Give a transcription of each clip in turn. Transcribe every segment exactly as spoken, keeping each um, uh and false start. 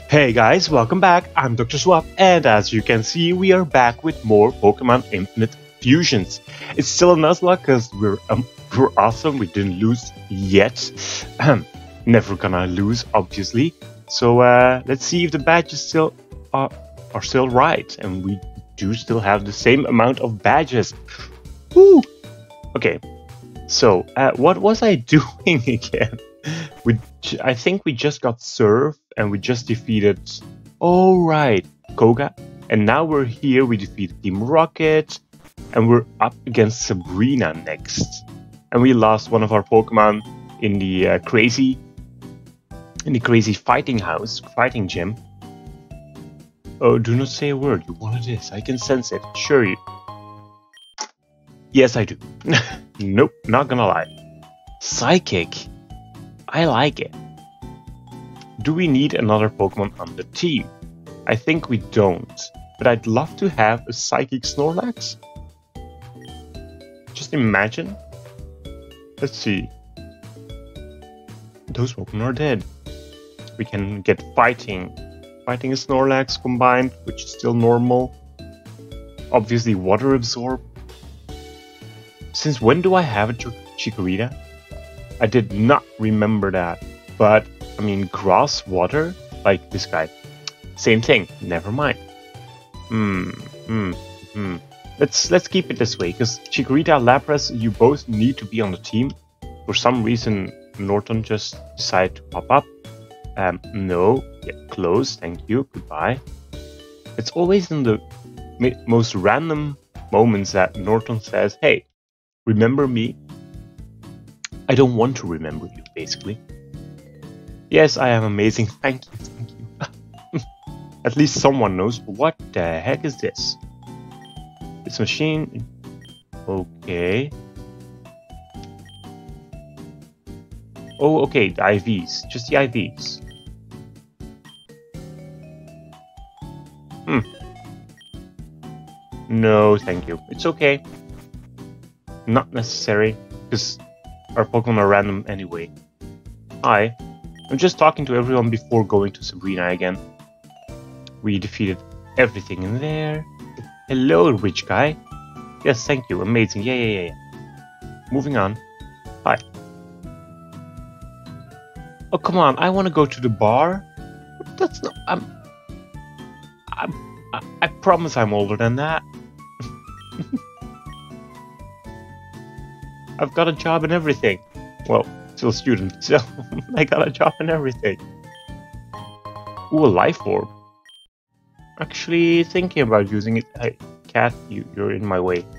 Hey guys, welcome back. I'm Doctor Swap, and as you can see, we are back with more Pokemon Infinite Fusions. It's still a Nuzlocke because we're um, we're awesome. We didn't lose yet. Never gonna lose, obviously. So uh, let's see if the badges still are are still right, and we do still have the same amount of badges. Woo! Okay. So uh, what was I doing again? We, I think we just got Surf and we just defeated, oh right, Koga. And now we're here, we defeated Team Rocket and we're up against Sabrina next. And we lost one of our Pokemon in the uh, crazy, in the crazy fighting house, fighting gym. Oh, do not say a word, you want this, I can sense it, sure you. Yes, I do. Nope, not gonna lie. Psychic. I like it. Do we need another Pokemon on the team? I think we don't, but I'd love to have a Psychic Snorlax. Just imagine. Let's see. Those Pokemon are dead. We can get Fighting. Fighting a Snorlax combined, which is still normal. Obviously Water Absorb. Since when do I have a Ch Chikorita? I did not remember that, but I mean, grass, water, like this guy. Same thing, never mind. Hmm, hmm, hmm. Let's, let's keep it this way, because Chikorita, Lapras, you both need to be on the team. For some reason, Norton just decided to pop up. Um, no, yeah, close, thank you, goodbye. It's always in the most random moments that Norton says, hey, remember me? I don't want to remember you, basically. Yes, I am amazing. Thank you, thank you. At least someone knows. What the heck is this? This machine. Okay. Oh, okay, the I Vs. Just the I Vs. Hmm. No, thank you. It's okay. Not necessary, because our Pokemon are random anyway. Hi. I'm just talking to everyone before going to Sabrina again. We defeated everything in there. Hello, rich guy. Yes, thank you. Amazing. Yeah, yeah, yeah, yeah. Moving on. Hi. Oh, come on. I want to go to the bar. That's not... I'm... I'm... I, I promise I'm older than that. I've got a job and everything. Well, still a student, so I got a job and everything. Ooh, a life orb. Actually thinking about using it. Hey, cat, you, you're in my way.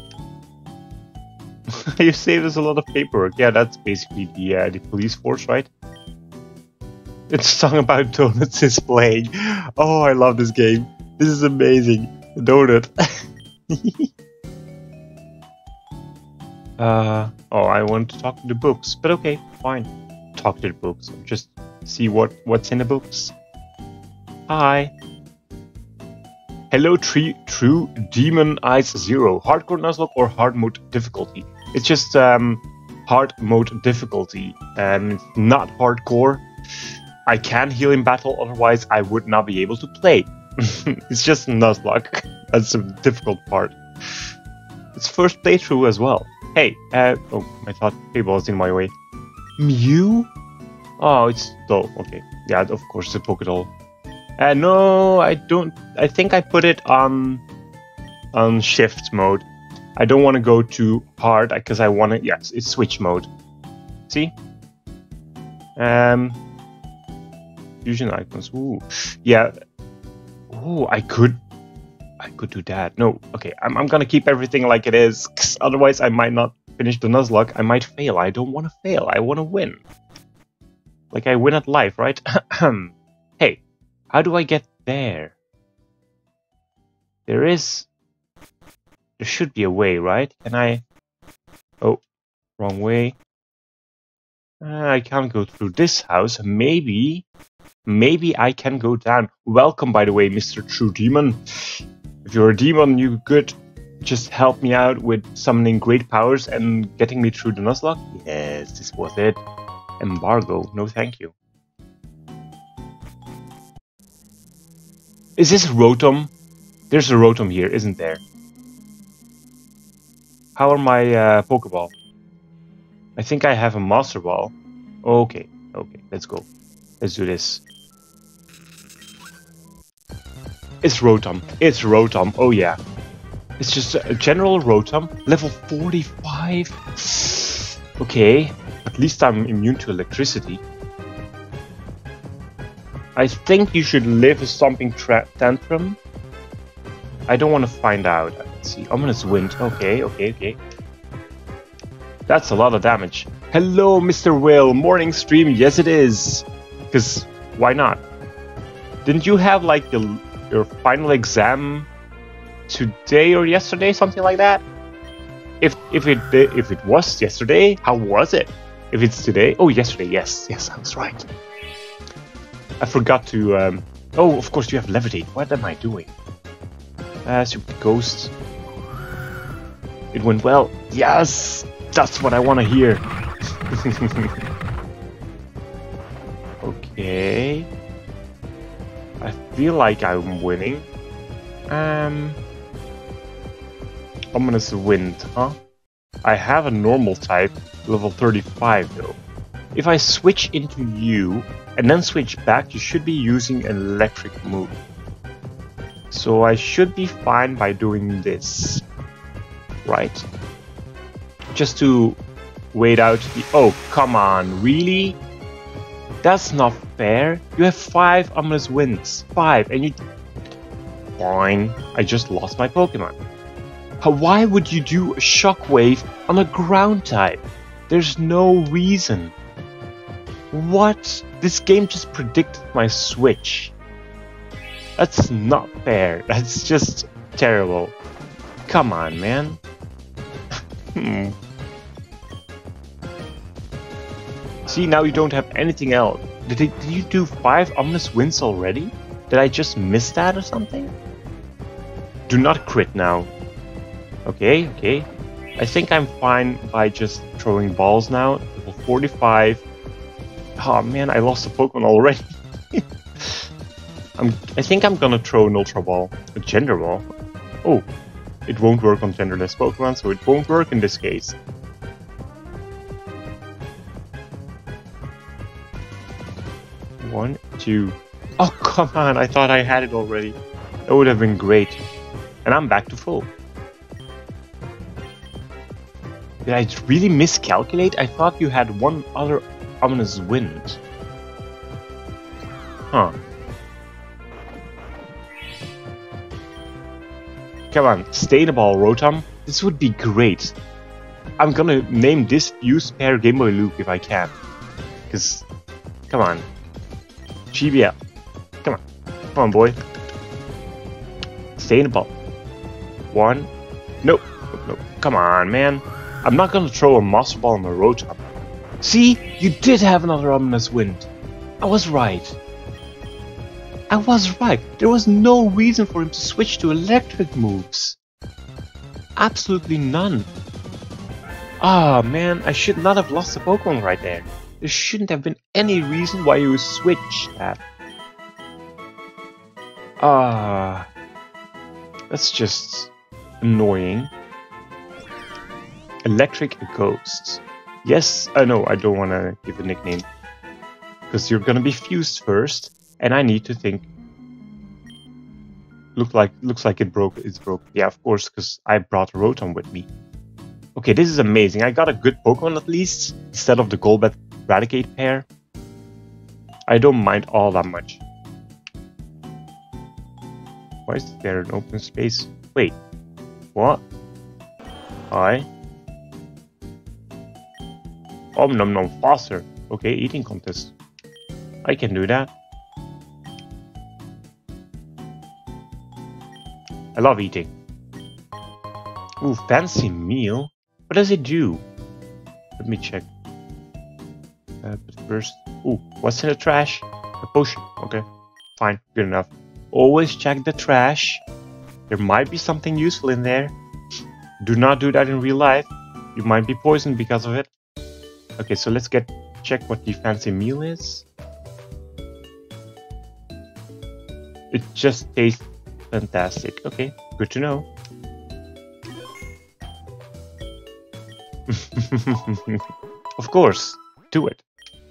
You saved us a lot of paperwork. Yeah, that's basically the uh, the police force, right? It's a song about donuts is playing. Oh, I love this game. This is amazing. Donut. Uh, oh, I want to talk to the books, but okay, fine. Talk to the books. Just see what, what's in the books. Hi. Hello, tree, True Demon Ice Zero. Hardcore Nuzlocke or hard mode difficulty? It's just um, hard mode difficulty, and it's not hardcore. I can heal in battle, otherwise I would not be able to play. It's just Nuzlocke. That's the difficult part. It's first playthrough as well. Hey, uh, oh, I thought Fable was in my way. Mew? Oh, it's dull. Okay, yeah, of course, the Pokédoll. Uh, no, I don't. I think I put it on on shift mode. I don't want to go too hard because I want to. Yes, it's switch mode. See? Um, fusion icons. Ooh, yeah. Ooh, I could. I could do that. No, okay, I'm, I'm gonna keep everything like it is, cause otherwise I might not finish the Nuzlocke. I might fail. I don't want to fail. I want to win. Like I win at life, right? Hey, how do I get there? There is... There should be a way, right? Can I... Oh, wrong way. Uh, I can't go through this house. Maybe... Maybe I can go down. Welcome, by the way, Mister True Demon. If you're a demon, you could just help me out with summoning great powers and getting me through the Nuzlocke? Yes, this was it. Embargo, no thank you. Is this Rotom? There's a Rotom here, isn't there? How are my uh, Pokeball? I think I have a Master Ball. Okay, okay, let's go. Let's do this. It's Rotom. It's Rotom. Oh yeah. It's just a general Rotom. Level forty-five. Okay. At least I'm immune to electricity. I think you should live a Stomping Tantrum. I don't want to find out. Let's see. Ominous Wind. Okay, okay, okay. That's a lot of damage. Hello, Mister Will. Morning stream. Yes, it is. Because why not? Didn't you have like your, your final exam today or yesterday, something like that? If if it if it was yesterday, how was it? If it's today, oh, yesterday. Yes, yes, I was right. I forgot to. Um, oh, of course you have Levitate. What am I doing? Uh, stupid ghost. It went well. Yes, that's what I want to hear. Okay. I feel like I'm winning. Um. Ominous Wind, huh? I have a normal type, level thirty-five though. If I switch into you and then switch back, you should be using an electric move. So I should be fine by doing this. Right? Just to wait out the... Oh, come on, really? That's not fair. You have five Ominous Winds. Five, and you... Fine. I just lost my Pokemon. How, why would you do a Shockwave on a ground type? There's no reason. What? This game just predicted my switch. That's not fair. That's just terrible. Come on, man. hmm. See, now you don't have anything else. Did, it, did you do five Ominous Winds already? Did I just miss that or something? Do not crit now. Okay, okay. I think I'm fine by just throwing balls now. Level forty-five. Oh man, I lost a Pokemon already. I'm, I think I'm gonna throw an Ultra Ball. A Gender Ball. Oh, it won't work on genderless Pokemon, so it won't work in this case. One, two. Oh, come on, I thought I had it already. That would have been great. And I'm back to full. Did I really miscalculate? I thought you had one other Ominous Wind. Huh. Come on, stay in the ball, Rotom. This would be great. I'm gonna name this Fuse Pair Game Boy Loop if I can. Because, come on. G B L. Come on. Come on, boy. Stay in the ball. One. Nope. Nope, nope. Come on, man. I'm not gonna throw a Master Ball on the Rotom. See? You did have another Ominous Wind. I was right. I was right. There was no reason for him to switch to electric moves. Absolutely none. Ah, oh, man, I should not have lost the Pokemon right there. There shouldn't have been any reason why you would switch that. Ah, that's just annoying. Electric Ghost. Yes, I know, I don't want to give a nickname. Because you're gonna be fused first, and I need to think. Look like, looks like it broke, it's broke. Yeah, of course, because I brought Rotom with me. Okay, this is amazing. I got a good Pokemon at least, instead of the Golbat Eradicate pair. I don't mind all that much. Why is there an open space? Wait, what? Hi. Om nom nom faster. Okay, eating contest. I can do that. I love eating. Ooh, fancy meal. What does it do? Let me check. Uh, but first, ooh, what's in the trash? A potion. Okay, fine, good enough. Always check the trash. There might be something useful in there. Do not do that in real life. You might be poisoned because of it. Okay, so let's get check what the fancy meal is. It just tastes fantastic. Okay, good to know. Of course, do it.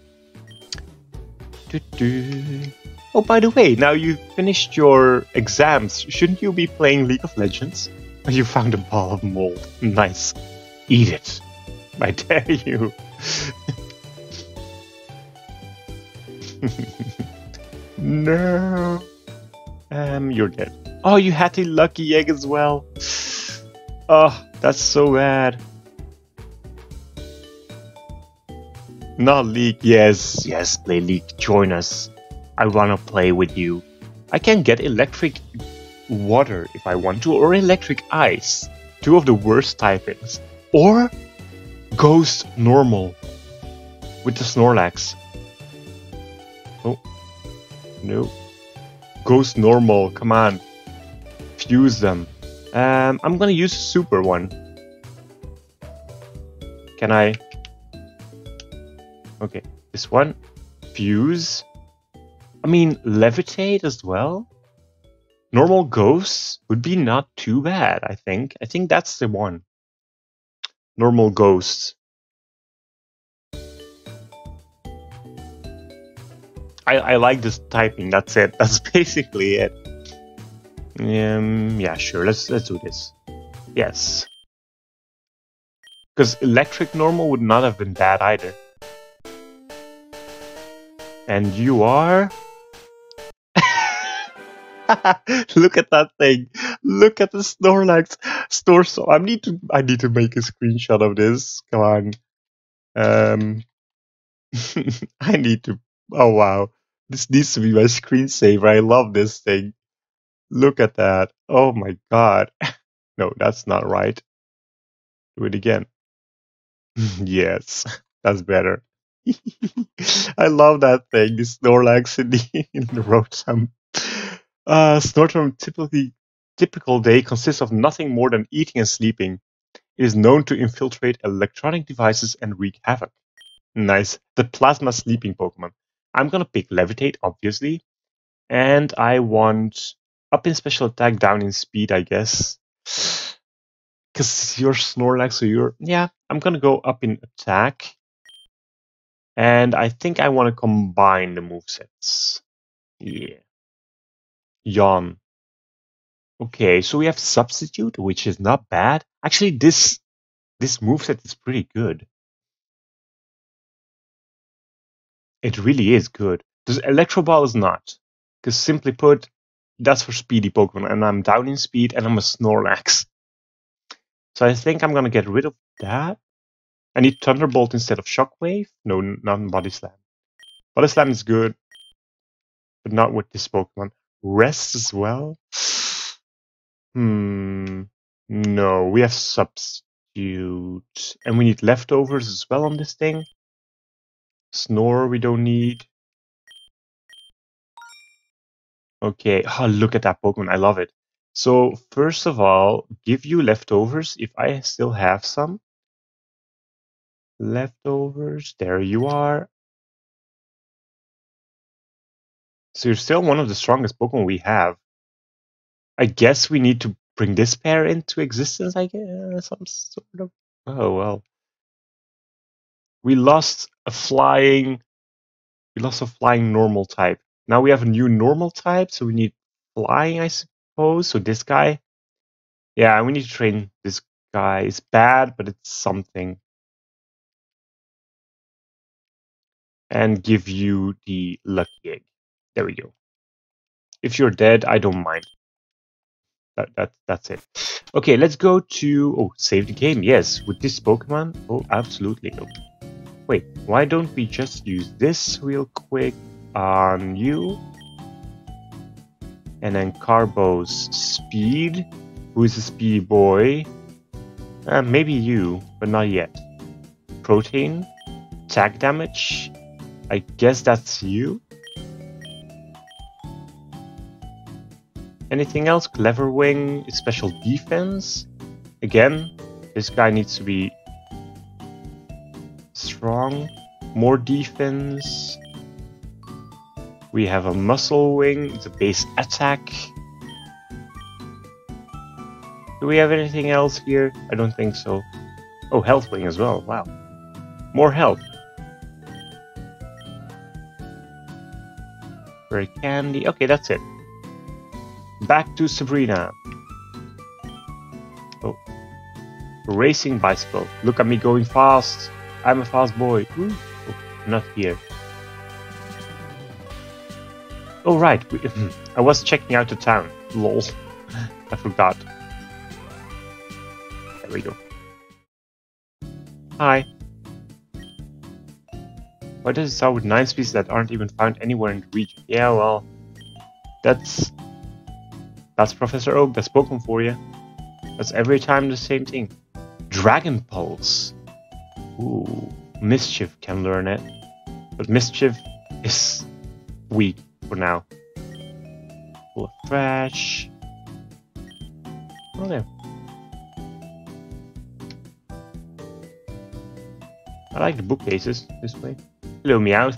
Do -do. Oh, by the way, now you've finished your exams, shouldn't you be playing League of Legends? You found a ball of mold. Nice. Eat it. I dare you. No. Um, you're dead. Oh, you had the lucky egg as well. Oh, that's so bad. Not League. Yes, yes, play League. Join us. I wanna play with you. I can get electric water if I want to, or electric ice. Two of the worst typings. Or ghost normal with the Snorlax. Oh, no. Ghost normal, come on. Fuse them. Um, I'm gonna use a super one. Can I? Okay, this one. Fuse. I mean, levitate as well. Normal ghosts would be not too bad, I think. I think that's the one. Normal ghosts. I, I like this typing, that's it. That's basically it. Um, yeah, sure, let's let's do this. Yes. Because electric normal would not have been bad either. And you are... Look at that thing. Look at the Snorlax. Snore so I need to I need to make a screenshot of this. Come on. Um I need to oh wow. This needs to be my screensaver. I love this thing. Look at that. Oh my god. No, that's not right. Do it again. Yes, that's better. I love that thing. The Snorlax in the in the Rotom. Uh, Snorlax typically typical day consists of nothing more than eating and sleeping. It is known to infiltrate electronic devices and wreak havoc. Nice. The plasma sleeping Pokemon. I'm gonna pick Levitate, obviously. And I want up in special attack, down in speed, I guess. Because you're Snorlax, so you're... Yeah, I'm gonna go up in attack. And I think I want to combine the movesets. Yeah. Yawn. Okay, so we have Substitute, which is not bad. Actually, this this moveset is pretty good. It really is good. This Electro Ball is not. Because simply put, that's for speedy Pokemon. And I'm down in speed and I'm a Snorlax. So I think I'm going to get rid of that. I need Thunderbolt instead of Shockwave. No, not Body Slam. Body Slam is good. But not with this Pokemon. Rest as well. Hmm. No, we have Substitute. And we need Leftovers as well on this thing. Snore we don't need. Okay, oh, look at that Pokemon. I love it. So, first of all, give you Leftovers if I still have some. Leftovers. There you are. So, you're still one of the strongest Pokemon we have. I guess we need to bring this pair into existence, I guess. Some sort of. Oh, well. We lost a flying. We lost a flying normal type. Now we have a new normal type, so we need flying, I suppose. So this guy. Yeah, we need to train this guy. It's bad, but it's something. And give you the lucky egg. There we go. If you're dead, I don't mind. That, that, that's it. Okay, let's go to... Oh, save the game. Yes, with this Pokemon. Oh, absolutely. Oh. Wait, why don't we just use this real quick on you? And then Carbo's speed. Who is a speedy boy? Uh, maybe you, but not yet. Protein. Attack damage. I guess that's you. Anything else? Clever Wing, special defense. Again, this guy needs to be strong. More defense. We have a muscle wing, it's a base attack. Do we have anything else here? I don't think so. Oh, health wing as well, wow. More health. Very candy, okay, that's it. Back to Sabrina. Oh. Racing bicycle. Look at me going fast. I'm a fast boy. Ooh. Oh, not here. Oh right, we, I was checking out the town. Lol. I forgot. There we go. Hi. Why does it start with nine species that aren't even found anywhere in the region? Yeah, well, that's that's Professor Oak. That's Pokemon for you. That's every time the same thing. Dragon Pulse. Ooh, Mischief can learn it, but Mischief is weak for now. Full of trash. Oh, there. I like the bookcases this way. Hello, Meowth.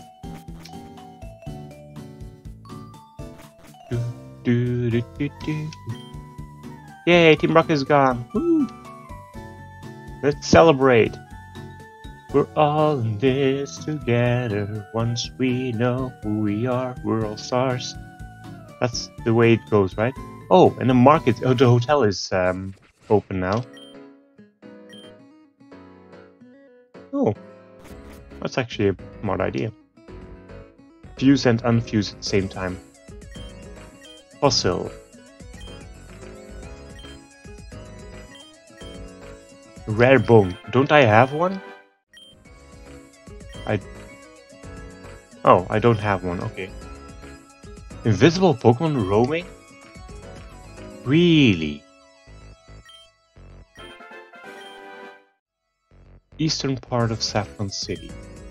Do, do, do, do, do. Yay, Team Rocket is gone. Woo. Let's celebrate. We're all in this together. Once we know who we are, we're all stars. That's the way it goes, right? Oh, and the market, oh, the hotel is um, open now. Oh, that's actually a smart idea. Fuse and unfuse at the same time. Fossil. Rare bone. Don't I have one? I... Oh, I don't have one. Okay. Invisible Pokemon roaming? Really? Eastern part of Saffron City.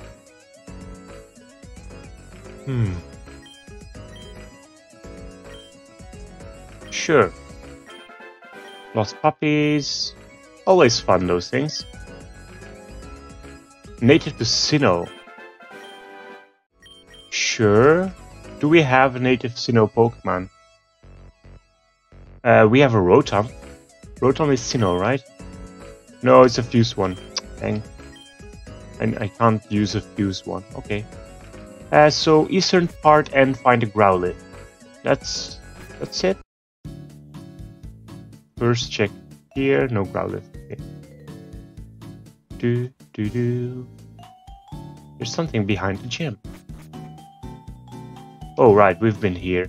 Hmm. Sure. Lost puppies. Always fun, those things. Native to Sinnoh. Sure. Do we have a native Sinnoh Pokemon? Uh, we have a Rotom. Rotom is Sinnoh, right? No, it's a fused one. Dang. And I can't use a fused one. Okay. Uh, so eastern part and find a Growlithe. That's that's it. First check here, no Growlithe. Okay. Do do do. There's something behind the gym. Oh right, we've been here.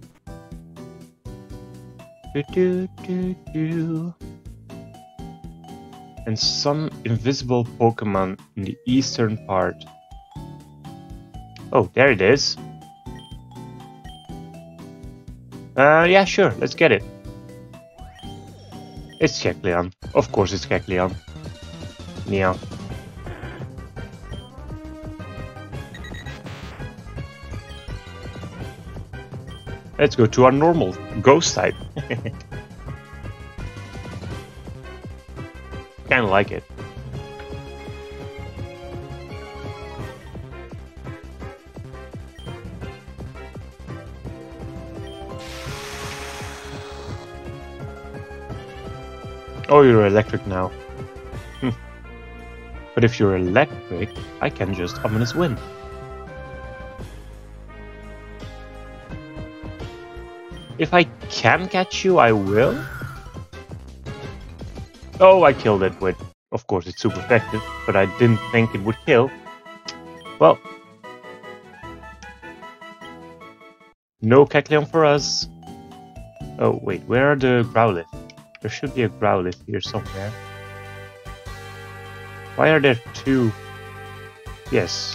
Do do do do. And some invisible Pokemon in the eastern part. Oh, there it is. Uh, yeah, sure, let's get it. It's Kecleon. Of course it's Kecleon. Yeah. Let's go to our normal ghost type. Kinda like it. Oh, you're electric now. Hm. But if you're electric, I can just ominous wind. If I can catch you, I will. Oh, I killed it with... Of course, it's super effective, but I didn't think it would kill. Well. No Kecleon for us. Oh, wait, where are the Growlithe? There should be a Growlithe here somewhere. Why are there two? Yes.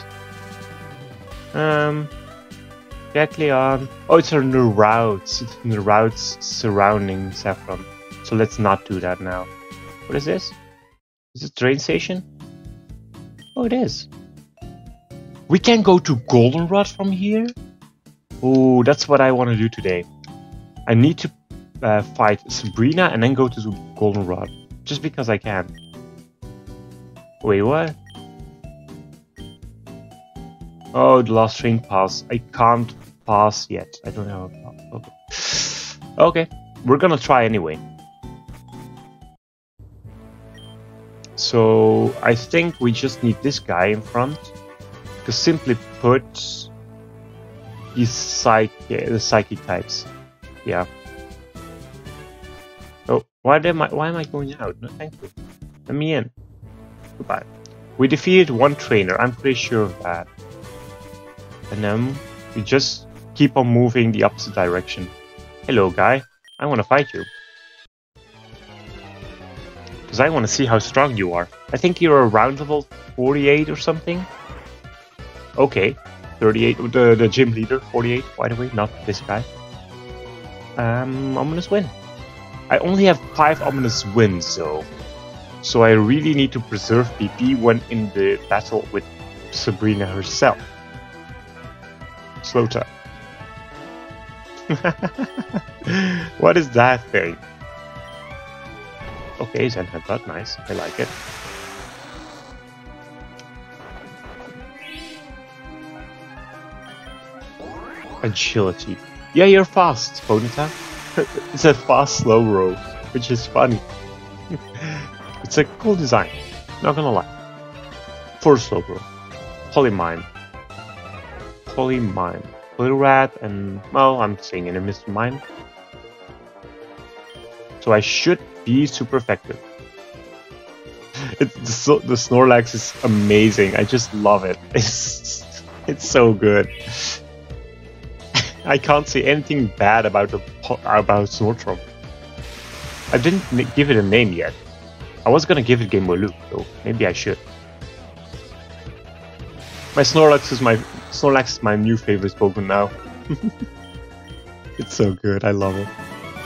Um... Kecleon. Oh, it's in the routes. It's in the routes surrounding Saffron. So let's not do that now. What is this? Is it a train station? Oh, it is. We can go to Goldenrod from here? Oh, that's what I want to do today. I need to uh, fight Sabrina and then go to Goldenrod. Just because I can. Wait, what? Oh, the last train pass. I can't pass yet. I don't have a pass. Okay. Okay, we're gonna try anyway. So I think we just need this guy in front. Because simply put, he's psych yeah, the psychic types. Yeah. Oh, why am I why am I going out? No, thank you. Let me in. Goodbye. We defeated one trainer. I'm pretty sure of that. And then we just keep on moving the opposite direction. Hello, guy. I want to fight you. Because I want to see how strong you are. I think you're around level forty-eight or something. Okay. thirty-eight. The, the gym leader, forty-eight, by the way, not this guy. Um, ominous win. I only have five ominous wins, though. So I really need to preserve P P when in the battle with Sabrina herself. Slow time. What is that thing? Okay, Zen headbutt, nice. I like it. Agility. Yeah, you're fast, Ponyta. It's a fast slow row, which is funny. It's a cool design, not gonna lie. For slow row. Polymime. Polymime. Poliwrath and, well, I'm saying in a Mister Mime. So I should be super effective. It, the, the Snorlax is amazing. I just love it. It's, it's so good. I can't say anything bad about the, about Snortron. I didn't give it a name yet. I was gonna give it Game Boy Luke, though. Maybe I should. My Snorlax is my Snorlax is my new favorite Pokemon now. It's so good. I love it.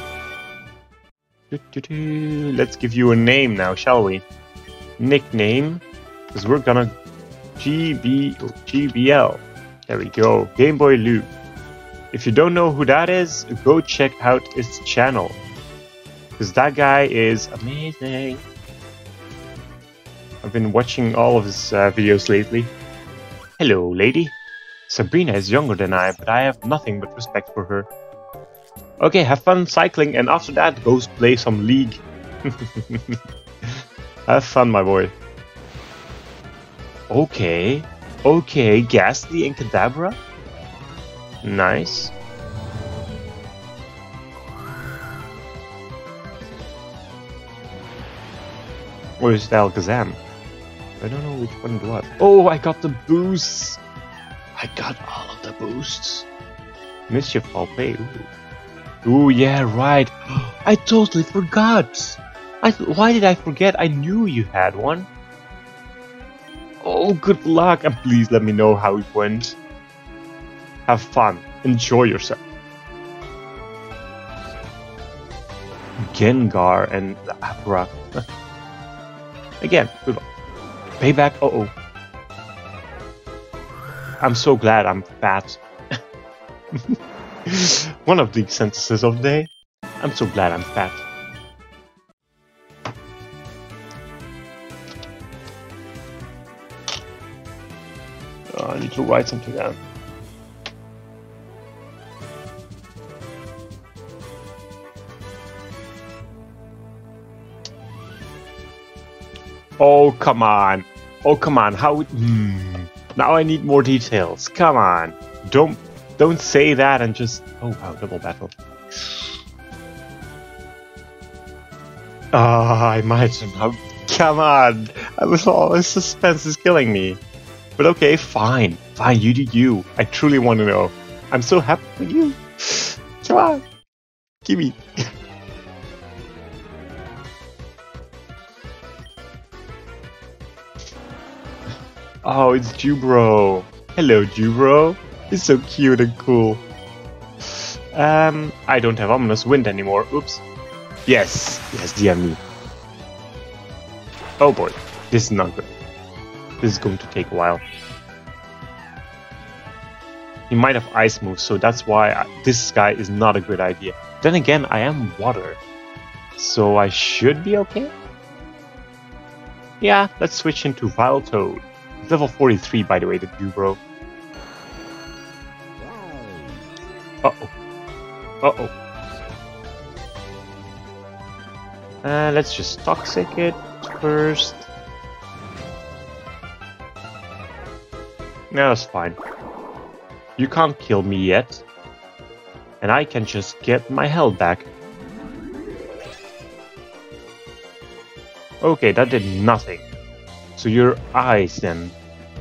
Do, do, do. Let's give you a name now, shall we? Nickname, because we're gonna G B G B L. There we go. Game Boy Luke. If you don't know who that is, go check out his channel, because that guy is amazing. I've been watching all of his uh, videos lately. Hello, lady. Sabrina is younger than I, but I have nothing but respect for her. Okay, have fun cycling, and after that, go play some League. Have fun, my boy. Okay. Okay, Ghastly and Kadabra. Nice. Or is it Alakazam? I don't know which one it was. Oh, I got the boosts! I got all of the boosts. Mischief I'll play. Ooh. Ooh, yeah, right. I totally forgot. I th why did I forget? I knew you had one. Oh, good luck. And please let me know how it went. Have fun. Enjoy yourself. Gengar and the Apra. Again, good luck. Payback. Uh oh. I'm so glad I'm fat. One of the sentences of the day. I'm so glad I'm fat. Oh, I need to write something down. Oh, come on. Oh, come on. How... Mm. Now I need more details. Come on. Don't... Don't say that and just... Oh, wow. Double battle. Ah, oh, imagine how... Come on. I was all... This suspense is killing me. But okay, fine. Fine, you do you. I truly want to know. I'm so happy for you. Come on. Give me... Oh, it's Jubro. Hello, Jubro. He's so cute and cool. Um, I don't have Ominous Wind anymore. Oops. Yes. Yes, D M me. Oh boy. This is not good. This is going to take a while. He might have ice moves, so that's why I, this guy is not a good idea. Then again, I am water. So I should be okay? Yeah, let's switch into Vile Toad. Level forty-three, by the way, the Jubro. Uh-oh. Uh-oh. Uh, let's just toxic it first. No, that's fine. You can't kill me yet. And I can just get my health back. Okay, that did nothing. So your eyes then.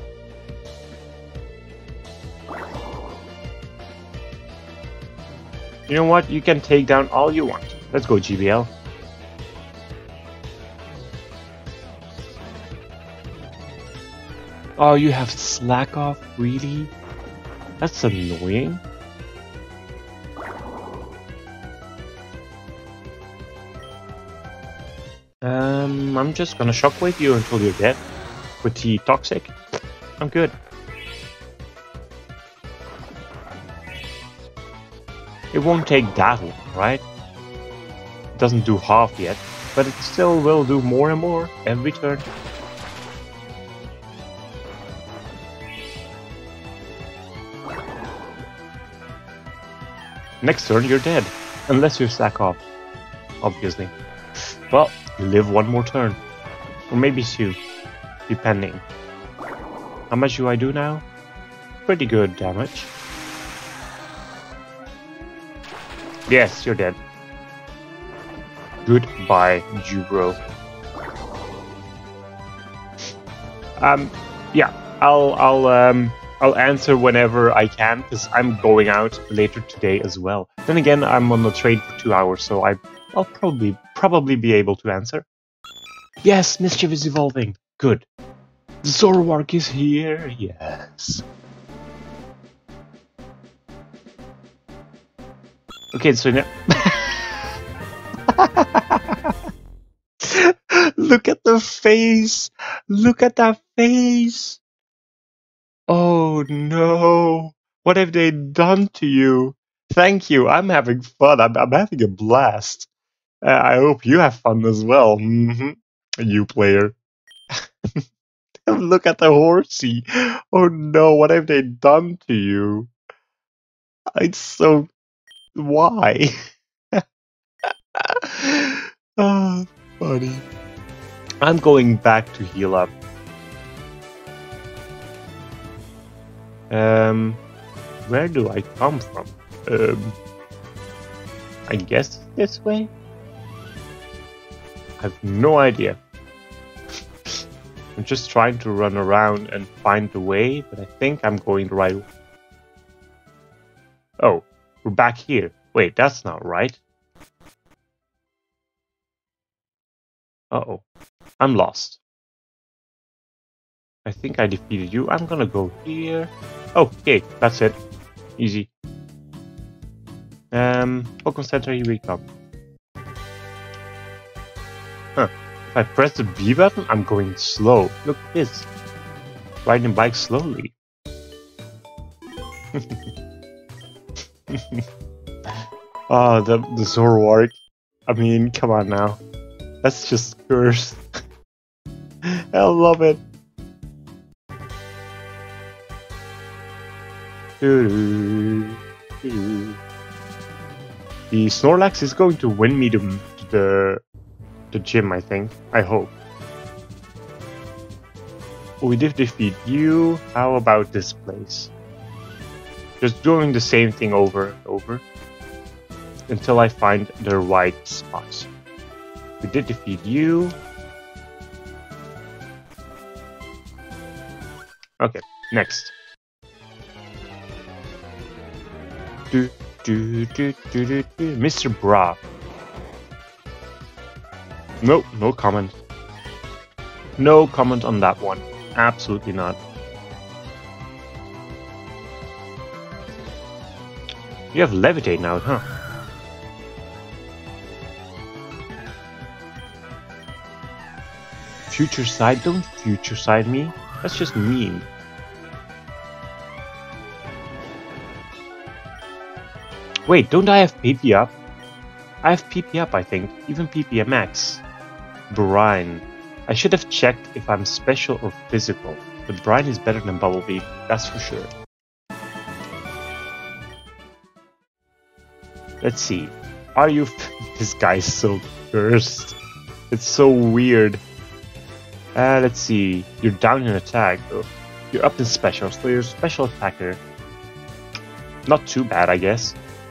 You know what? You can take down all you want. Let's go, G B L. Oh, you have slack off? Really? That's annoying. Um, I'm just gonna shockwave you until you're dead. With the toxic. I'm good. It won't take that long, right? It doesn't do half yet, but it still will do more and more every turn. Next turn, you're dead. Unless you slack off, obviously. Well, you live one more turn. Or maybe two, depending. How much do I do now? Pretty good damage. Yes, you're dead. Goodbye, Jubro. Um, yeah, I'll, I'll, um... I'll answer whenever I can, because I'm going out later today as well. Then again, I'm on the trade for two hours, so I, I'll probably probably be able to answer. Yes, Mischief is evolving. Good. Zoroark is here. Yes. Okay, so now... Look at the face! Look at that face! Oh no! What have they done to you? Thank you, I'm having fun, I'm, I'm having a blast. Uh, I hope you have fun as well, mm-hmm. You player. Look at the horsey! Oh no, what have they done to you? It's so... Why? Oh, funny. I'm going back to heal up. Um, where do I come from? Um, I guess this way? I have no idea. I'm just trying to run around and find the way, but I think I'm going the right way. Oh, we're back here. Wait, that's not right. Uh-oh. I'm lost. I think I defeated you. I'm gonna go here. Oh, okay, that's it. Easy. Um, Pokemon Center, here we come. Huh. If I press the B button, I'm going slow. Look at this. Riding bike slowly. Oh, the, the Zoroark. I mean, come on now. That's just cursed. I love it. The Snorlax is going to win me to, to the the gym, I think. I hope. We did defeat you. How about this place? Just doing the same thing over and over until I find the right spot. We did defeat you. Okay, next. Do, do, do, do, do, do. Mister Bra. No, no comment. No comment on that one. Absolutely not. You have Levitate now, huh? Future side? Don't future side me. That's just mean. Wait, don't I have P P up? I have P P up, I think. Even P P M X. Brine. I should have checked if I'm special or physical. But Brine is better than Bubblebee, that's for sure. Let's see. Are you... This guy's so cursed. It's so weird. Uh, let's see. You're down in attack. Oh, you're up in special, so you're a special attacker. Not too bad, I guess.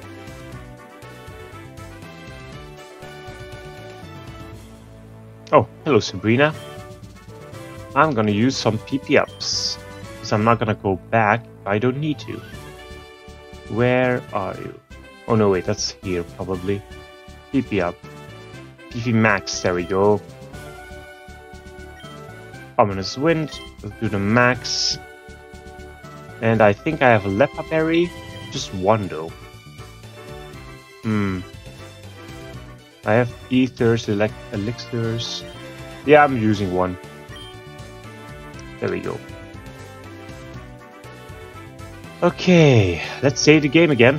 Oh, hello Sabrina. I'm gonna use some P P ups. Because I'm not gonna go back if I don't need to. Where are you? Oh no, wait, that's here probably. P P up. P P max, there we go. Ominous Wind, let's do the max. And I think I have a Lepa Berry. Just one though. Hmm. I have ethers, elect elixirs. Yeah, I'm using one. There we go. Okay, let's save the game again.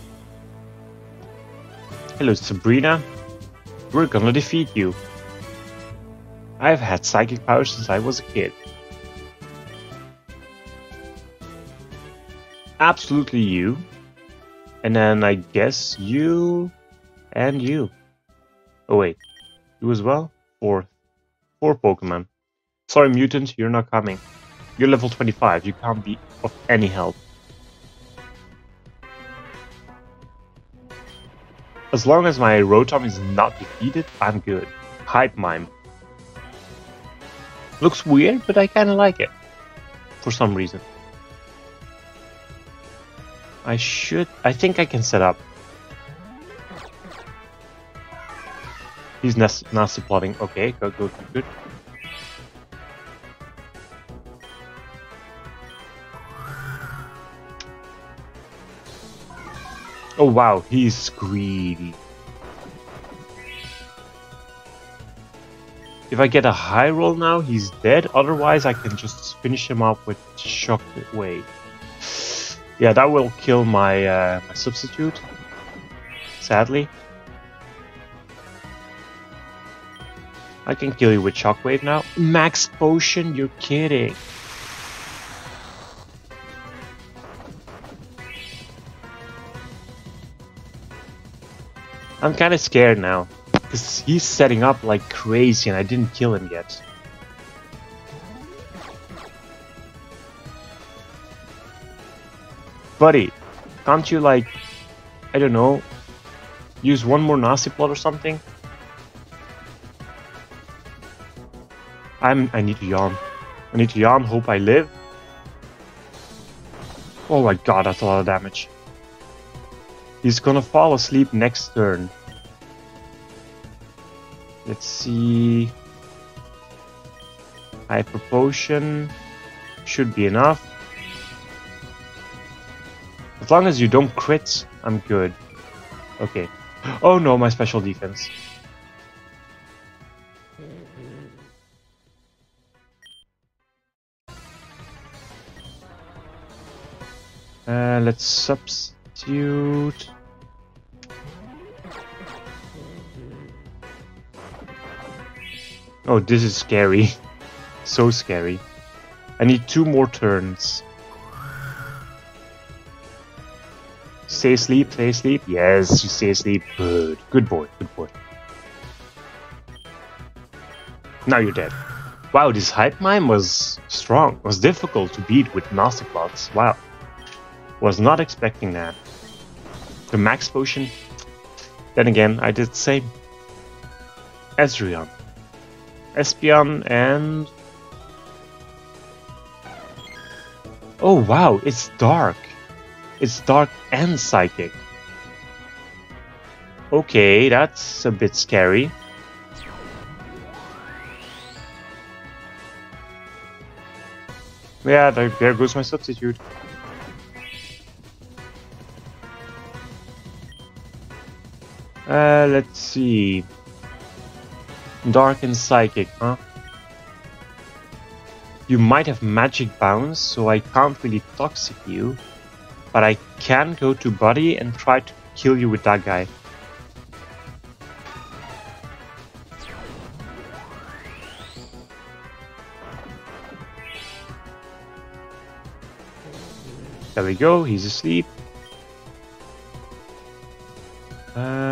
Hello Sabrina. We're gonna defeat you. I've had psychic powers since I was a kid. Absolutely you. And then I guess you and you. Oh wait, you as well? Four. Four Pokemon. Sorry mutant, you're not coming. You're level twenty-five, you can't be of any help. As long as my Rotom is not defeated, I'm good. Hype Mime. Looks weird, but I kinda like it. For some reason. I should... I think I can set up. He's nas nasty plotting. Okay, good, good, good. Oh wow, he's greedy. If I get a high roll now, he's dead. Otherwise, I can just finish him up with Shockwave. Yeah, that will kill my, uh, my substitute. Sadly. I can kill you with Shockwave now. Max Potion? You're kidding. I'm kind of scared now. Because he's setting up like crazy and I didn't kill him yet. Buddy, can't you like, I don't know, use one more nasty plot or something? I'm, I need to yawn. I need to yawn, hope I live. Oh my god, that's a lot of damage. He's gonna fall asleep next turn. Let's see. Hyper Potion should be enough. As long as you don't crit, I'm good. Okay. Oh no, my special defense. Uh, let's substitute. Oh, this is scary. So scary. I need two more turns. Stay asleep, stay asleep. Yes, you stay asleep. Good. Good boy, good boy. Now you're dead. Wow, this Hype Mime was strong. Was difficult to beat with nasty plots. Wow. Was not expecting that. The Max Potion. Then again, I did the same. Ezreon. Espeon and... Oh wow, it's dark. It's dark and psychic. Okay, that's a bit scary. Yeah, there, there goes my substitute. Uh, let's see. Dark and psychic, huh? You might have magic bounce, so I can't really toxic you. But I can go to Buddy and try to kill you with that guy. There we go, he's asleep.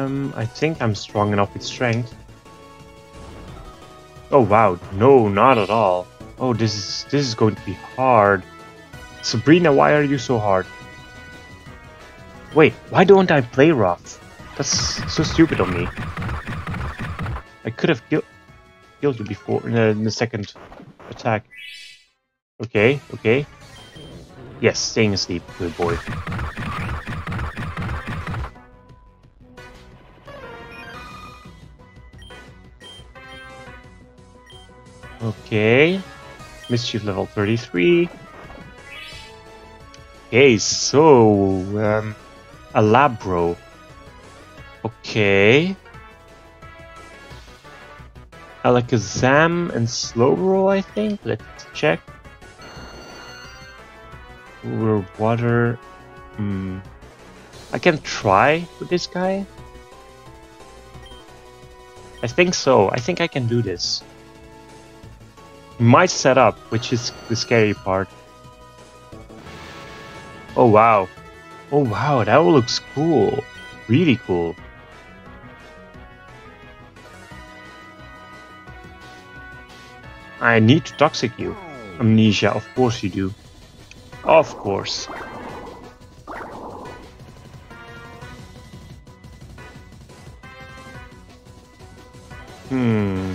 Um, I think I'm strong enough with strength. Oh wow, no, not at all. Oh, this is this is going to be hard. Sabrina, why are you so hard? Wait, why don't I play rough? That's so stupid of me. I could have killed killed you before in the, in the second attack. Okay, okay. Yes, staying asleep, good boy. Okay, mischief level thirty-three. Okay, so um, a Labro. Okay. Alakazam and Slowbro, I think. Let's check. We're water. Hmm. I can try with this guy. I think so. I think I can do this. Might set up, which is the scary part. Oh wow. Oh wow, that looks cool. Really cool. I need to toxic you. Amnesia, of course you do. Of course. Hmm.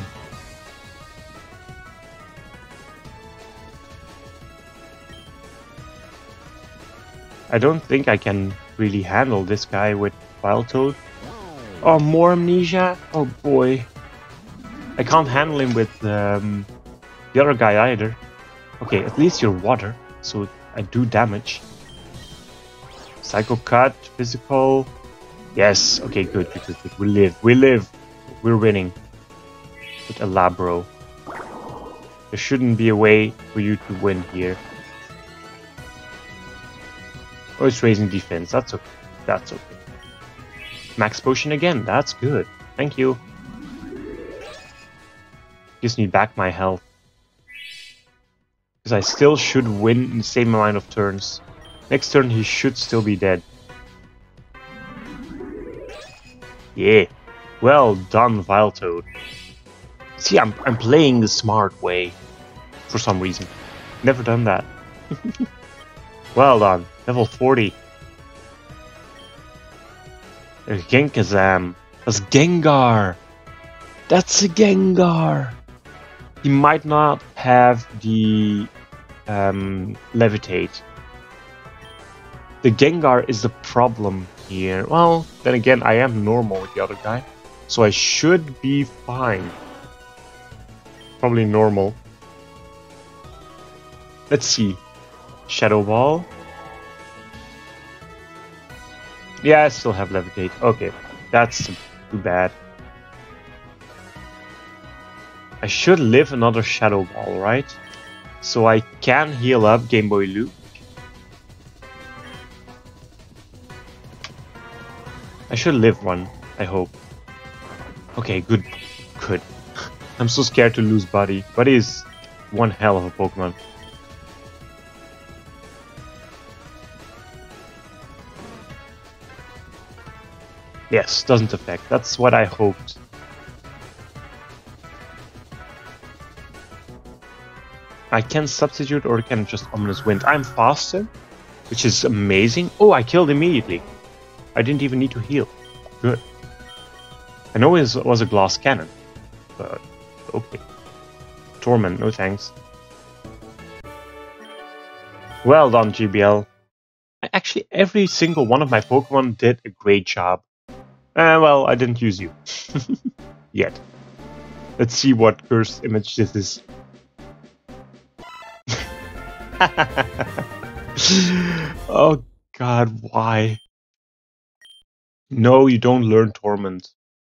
I don't think I can really handle this guy with Wild Toad. Oh, more Amnesia? Oh boy. I can't handle him with um, the other guy either. Okay, at least you're water, so I do damage. Psycho Cut, physical. Yes, okay, good, good, good, good. We live, we live. We're winning. With a Labro. There shouldn't be a way for you to win here. Oh, it's raising defense. That's okay. That's okay. Max potion again. That's good. Thank you. Gives me back my health. Because I still should win in the same amount of turns. Next turn he should still be dead. Yeah. Well done, Viletoad. See, I'm, I'm playing the smart way. For some reason. Never done that. Well done. Level forty. There's Genkazam. That's Gengar. That's a Gengar. He might not have the um, levitate. The Gengar is the problem here. Well, then again, I am normal with the other guy. So I should be fine. Probably normal. Let's see. Shadow Ball. Yeah, I still have levitate. Okay, that's too bad. I should live another Shadow Ball, right? So I can heal up Game Boy Luke. I should live one, I hope. Okay, good. Good. I'm so scared to lose Buddy. Buddy is one hell of a Pokemon. Yes, doesn't affect. That's what I hoped. I can substitute or can just Ominous Wind. I'm faster, which is amazing. Oh, I killed immediately. I didn't even need to heal. Good. I know it was a glass cannon, but okay. Torment, no thanks. Well done, G B L. Actually, every single one of my Pokemon did a great job. Uh, well, I didn't use you. Yet. Let's see what cursed image this is. Oh god, why? No, you don't learn Torment.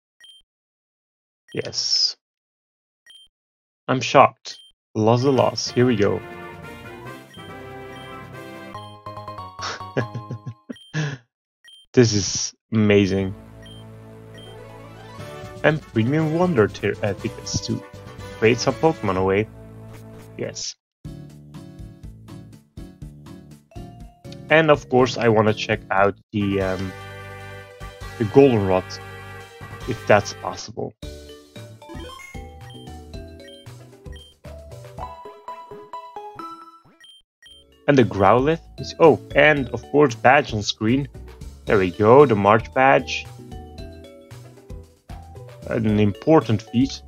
Yes. I'm shocked. Loss a loss. Here we go. This is amazing. And Premium Wonder uh, tickets to trade some Pokemon away. Yes. And of course, I want to check out the um, the Goldenrod if that's possible. And the Growlithe is... Oh, and of course badge on screen. There we go, the March badge. An important feat.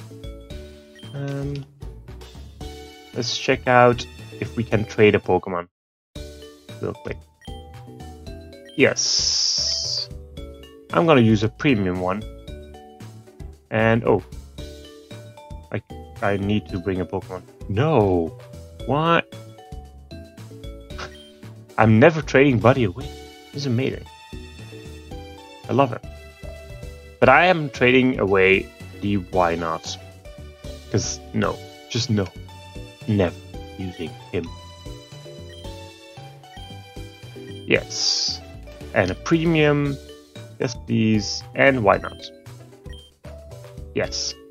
Um, let's check out if we can trade a Pokemon. Real quick. Yes. I'm gonna use a premium one. And oh. I, I need to bring a Pokemon. No! What? I'm never trading Buddy away. This is amazing. I love it. But I am trading away the why not. Because no. Just no. Never using him. Yes. And a premium. Yes, please. And why not? Yes.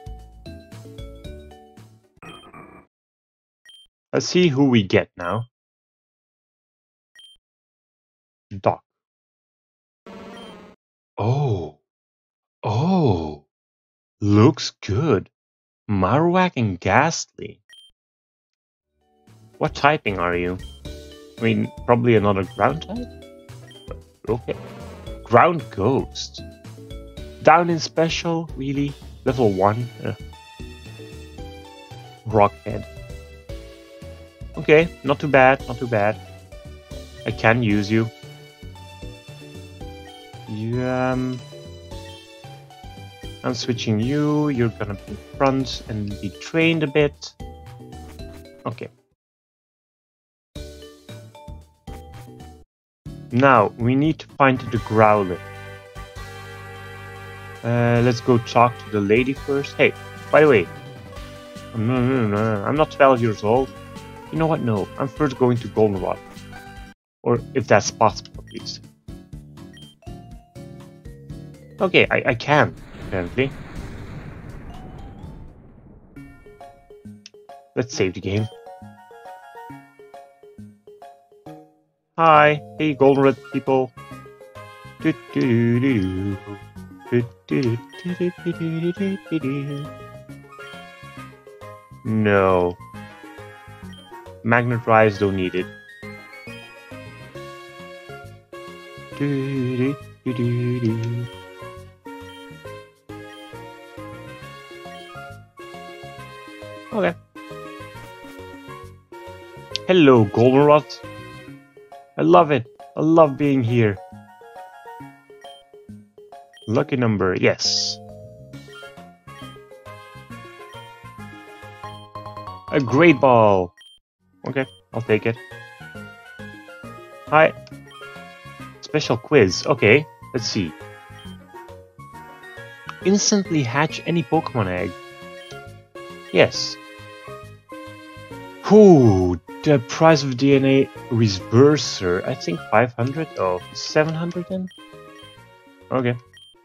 Let's see who we get now. Doc. Oh. Oh. Looks good. Marowak and Ghastly. What typing are you? I mean, probably another ground type? Okay. Ground Ghost. Down in special, really? Level one? Uh. Rockhead. Okay, not too bad, not too bad. I can use you. You, um... I'm switching you, you're gonna be in front and be trained a bit. Okay. Now, we need to find the Growlithe. Uh, let's go talk to the lady first. Hey, by the way, no, no, no, no, I'm not twelve years old. You know what? No, I'm first going to Goldenrod. Or if that's possible, at least. Okay, I, I can, apparently. Let's save the game. Hi, hey Goldenrod people. Do, do, do, do, do, do, do, do, do, do, do. No. Magnet Rise don't need it. Do, do, do, do, do. Okay. Hello, Goldenrod. I love it. I love being here. Lucky number, yes. A great ball. Okay, I'll take it. Hi. Special quiz. Okay, let's see. Instantly hatch any Pokemon egg. Yes. Ooh, the price of D N A reverser. I think five hundred. Oh, seven hundred then? Okay.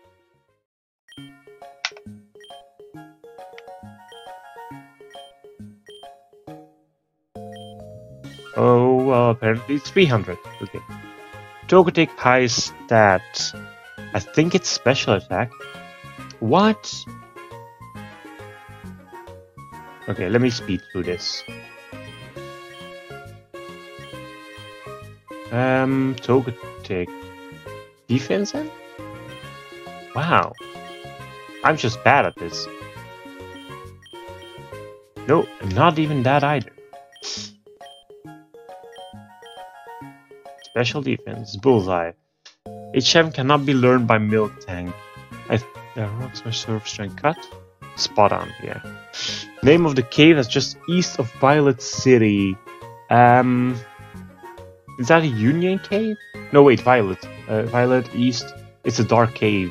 Oh, well, apparently it's three hundred. Okay. Togetic high stat. I think it's special attack. What? Okay, let me speed through this. Um, Togetic. Defense then? Wow. I'm just bad at this. No, not even that either. Special defense, bullseye. H M cannot be learned by Milk Tank. I uh, rocks my surf strength cut. Spot on, yeah. Name of the cave that's just east of Violet City. Um, is that a Union Cave? No, wait, Violet. Uh, Violet East. It's a dark cave.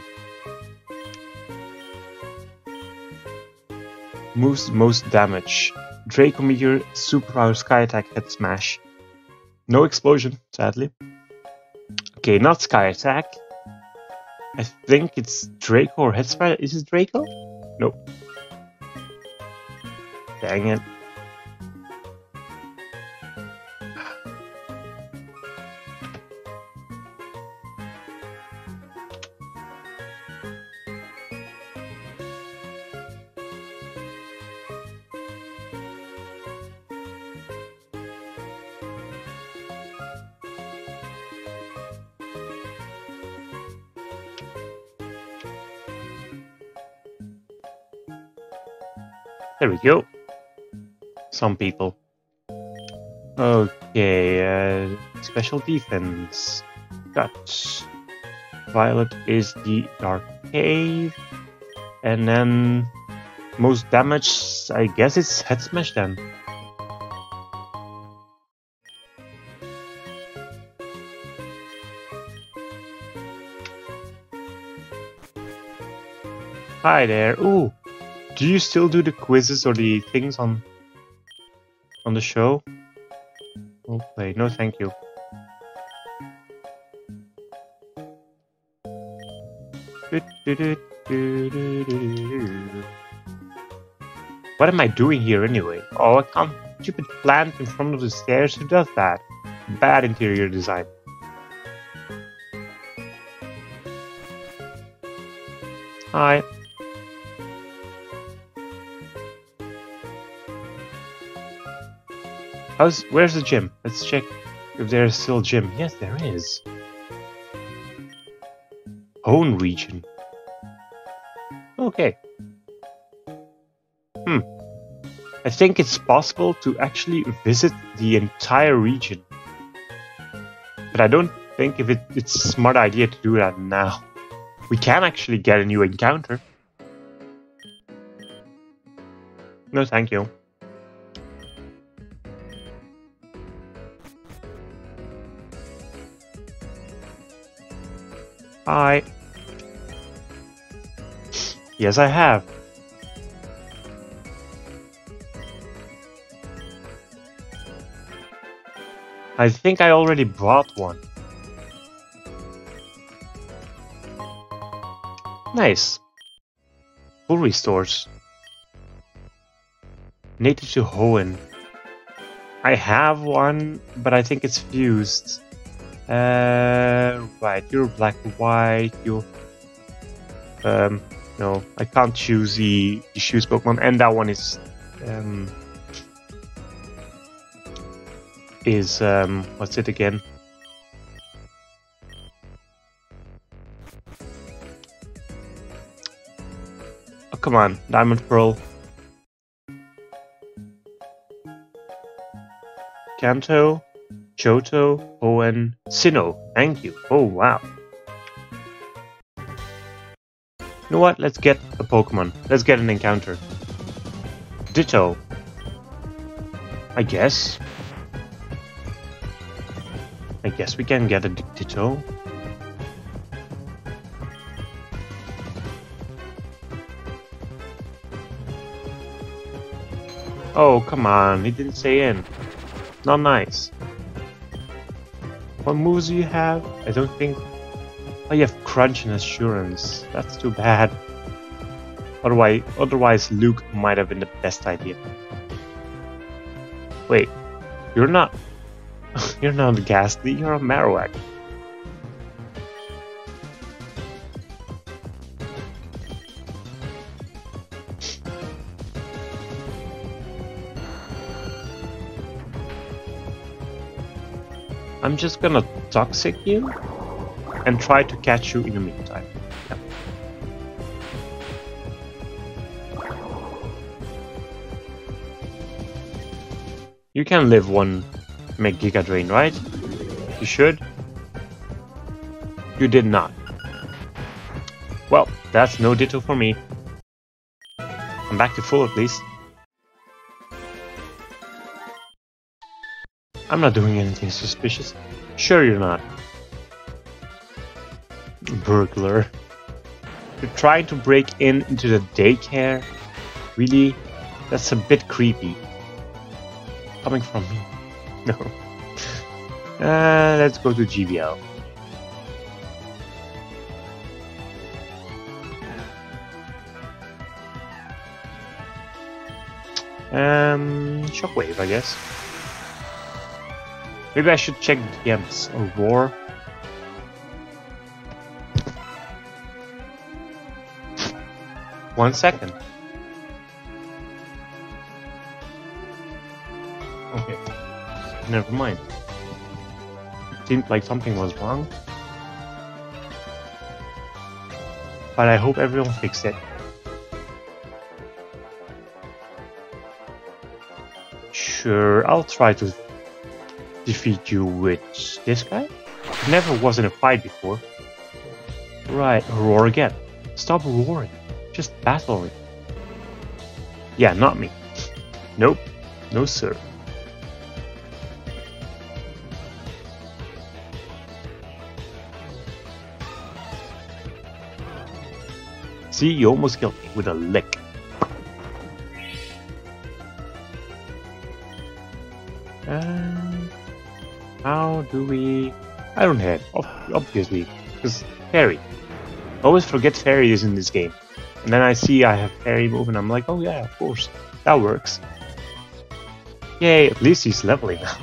Moves most damage. Draco Meteor, Superpower, Sky Attack, Head Smash. No explosion, sadly. Okay, not Sky Attack. I think it's Draco or Head Smash. Is it Draco? Nope. Dang it. There we go. Some people. Okay, uh, special defense. Got. Violet is the Dark Cave. And then most damage, I guess it's Head Smash then. Hi there. Ooh, do you still do the quizzes or the things on on the show? Okay, no thank you. What am I doing here anyway? Oh, I can't. Stupid plant in front of the stairs. Who does that? Bad interior design. Hi. How's, where's the gym? Let's check if there's still a gym. Yes, there is. Hone region. Okay. Hmm. I think it's possible to actually visit the entire region. But I don't think if it, it's a smart idea to do that now. We can actually get a new encounter. No, thank you. Hi. Yes, I have. I think I already brought one. Nice. Full restores. Native to Hoenn. I have one, but I think it's fused. Uh, right, you're black and white, you... Um, no, I can't choose the, the shoes Pokemon, and that one is... Um, is, um, what's it again? Oh, come on, Diamond Pearl. Kanto, Johto, Hoenn, Sinnoh. Thank you. Oh, wow. You know what? Let's get a Pokemon. Let's get an encounter. Ditto. I guess. I guess we can get a Ditto. Oh, come on. He didn't say in. Not nice. What moves do you have? I don't think... Oh, you have Crunch and Assurance. That's too bad. Otherwise, otherwise Luke might have been the best idea. Wait, you're not... you're not a Ghastly, you're a Marowak. I'm just gonna Toxic you and try to catch you in the meantime. Yeah. You can live one Make Giga Drain, right? You should. You did not. Well, that's no Ditto for me. I'm back to full at least. I'm not doing anything suspicious. Sure you're not. Burglar. You're trying to break in into the daycare? Really? That's a bit creepy. Coming from me. No. Uh, let's go to G B L. Um, Shockwave, I guess. Maybe I should check the D Ms. Or Roar. One second. Okay. Never mind. It seemed like something was wrong. But I hope everyone fixed it. Sure, I'll try to defeat you with this guy. Never was in a fight before. Right, roar again. Stop roaring. Just battle it. Yeah, not me. Nope. No sir. See, you almost killed me with a lick. And how do we... I don't have, obviously, because fairy. I always forget fairy is in this game. And then I see I have fairy move and I'm like, oh yeah, of course, that works. Yay, at least he's leveling now.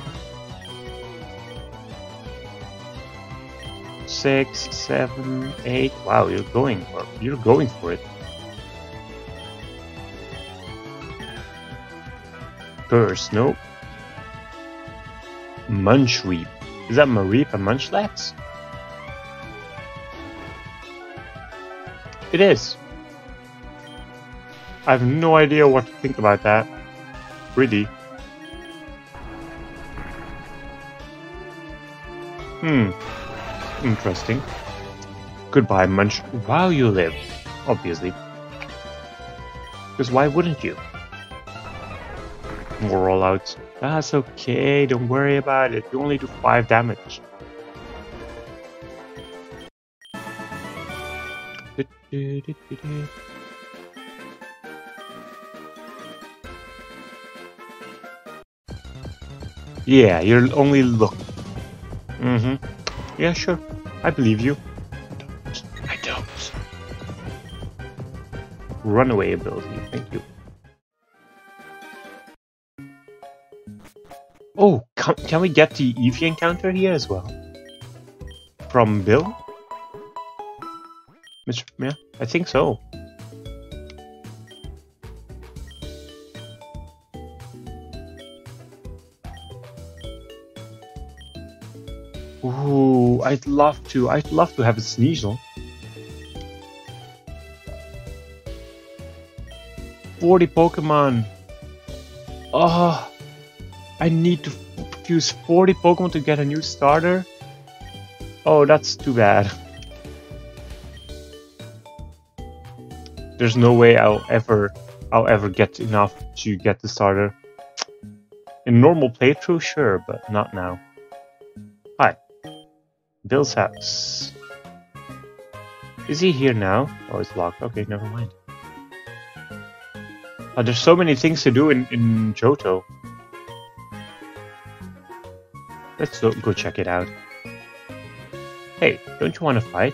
Six, seven, eight. Wow, you're going for you're going for it. Curse, nope. Munch Reap. Is that Mareep and Munchlax? It is. I have no idea what to think about that. Really. Hmm. Interesting. Goodbye, Munch. While you live, obviously. Because why wouldn't you? More rollouts. That's okay, don't worry about it. You only do five damage. Yeah, you're only look. Mm-hmm. Yeah, sure. I believe you. I don't. I don't. Runaway ability, thank you. Oh, can, can we get the Eevee encounter here as well? From Bill? Mister Yeah, I think so. Ooh, I'd love to. I'd love to have a Sneasel. forty Pokemon. Oh, I need to use forty Pokemon to get a new starter. Oh, that's too bad. There's no way I'll ever, I'll ever get enough to get the starter. In normal playthrough, sure, but not now. Hi. Bill's house. Is he here now? Oh, it's locked. Okay, never mind. Oh, there's so many things to do in, in Johto. Let's go, go check it out. Hey, don't you want to fight?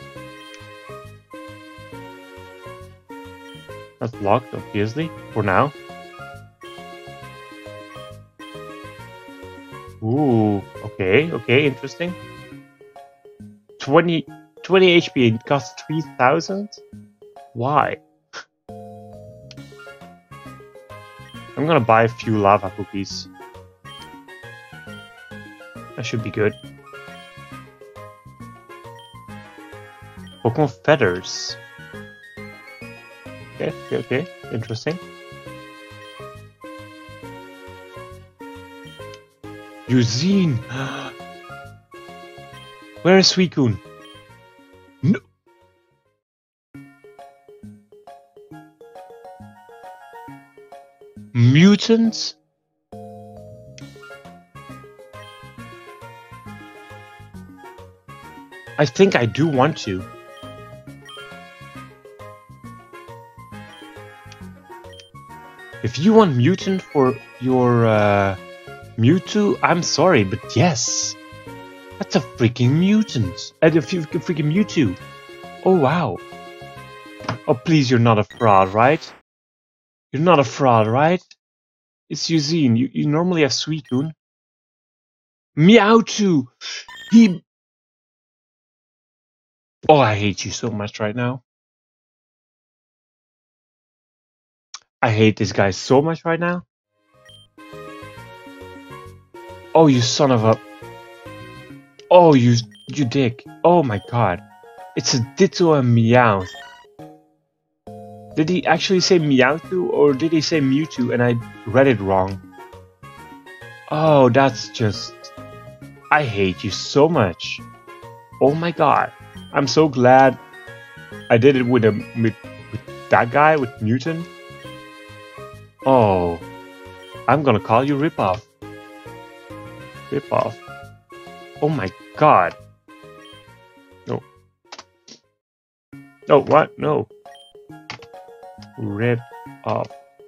That's locked, obviously, for now. Ooh, okay, okay, interesting. twenty, twenty H P, it costs three thousand? Why? I'm gonna buy a few lava cookies. That should be good. Pokemon feathers. Okay, okay, okay, interesting. Eugene! Where is Suicune? No! Mutants? I think I do want to. If you want mutant for your uh, Mewtwo, I'm sorry, but yes. That's a freaking mutant. Uh, a freaking Mewtwo. Oh, wow. Oh, please, you're not a fraud, right? You're not a fraud, right? It's Eugene. You, you normally have Suicune. Meowth! He... Oh, I hate you so much right now. I hate this guy so much right now. Oh, you son of a... Oh, you you dick. Oh my god. It's a Ditto and Meowth. Did he actually say Meowth or did he say Mewtwo and I read it wrong? Oh, that's just... I hate you so much. Oh my god. I'm so glad I did it with, a, with, with that guy, with Newton. Oh. I'm gonna call you Ripoff. Ripoff. Oh my god. No. No, what? No. Rip off.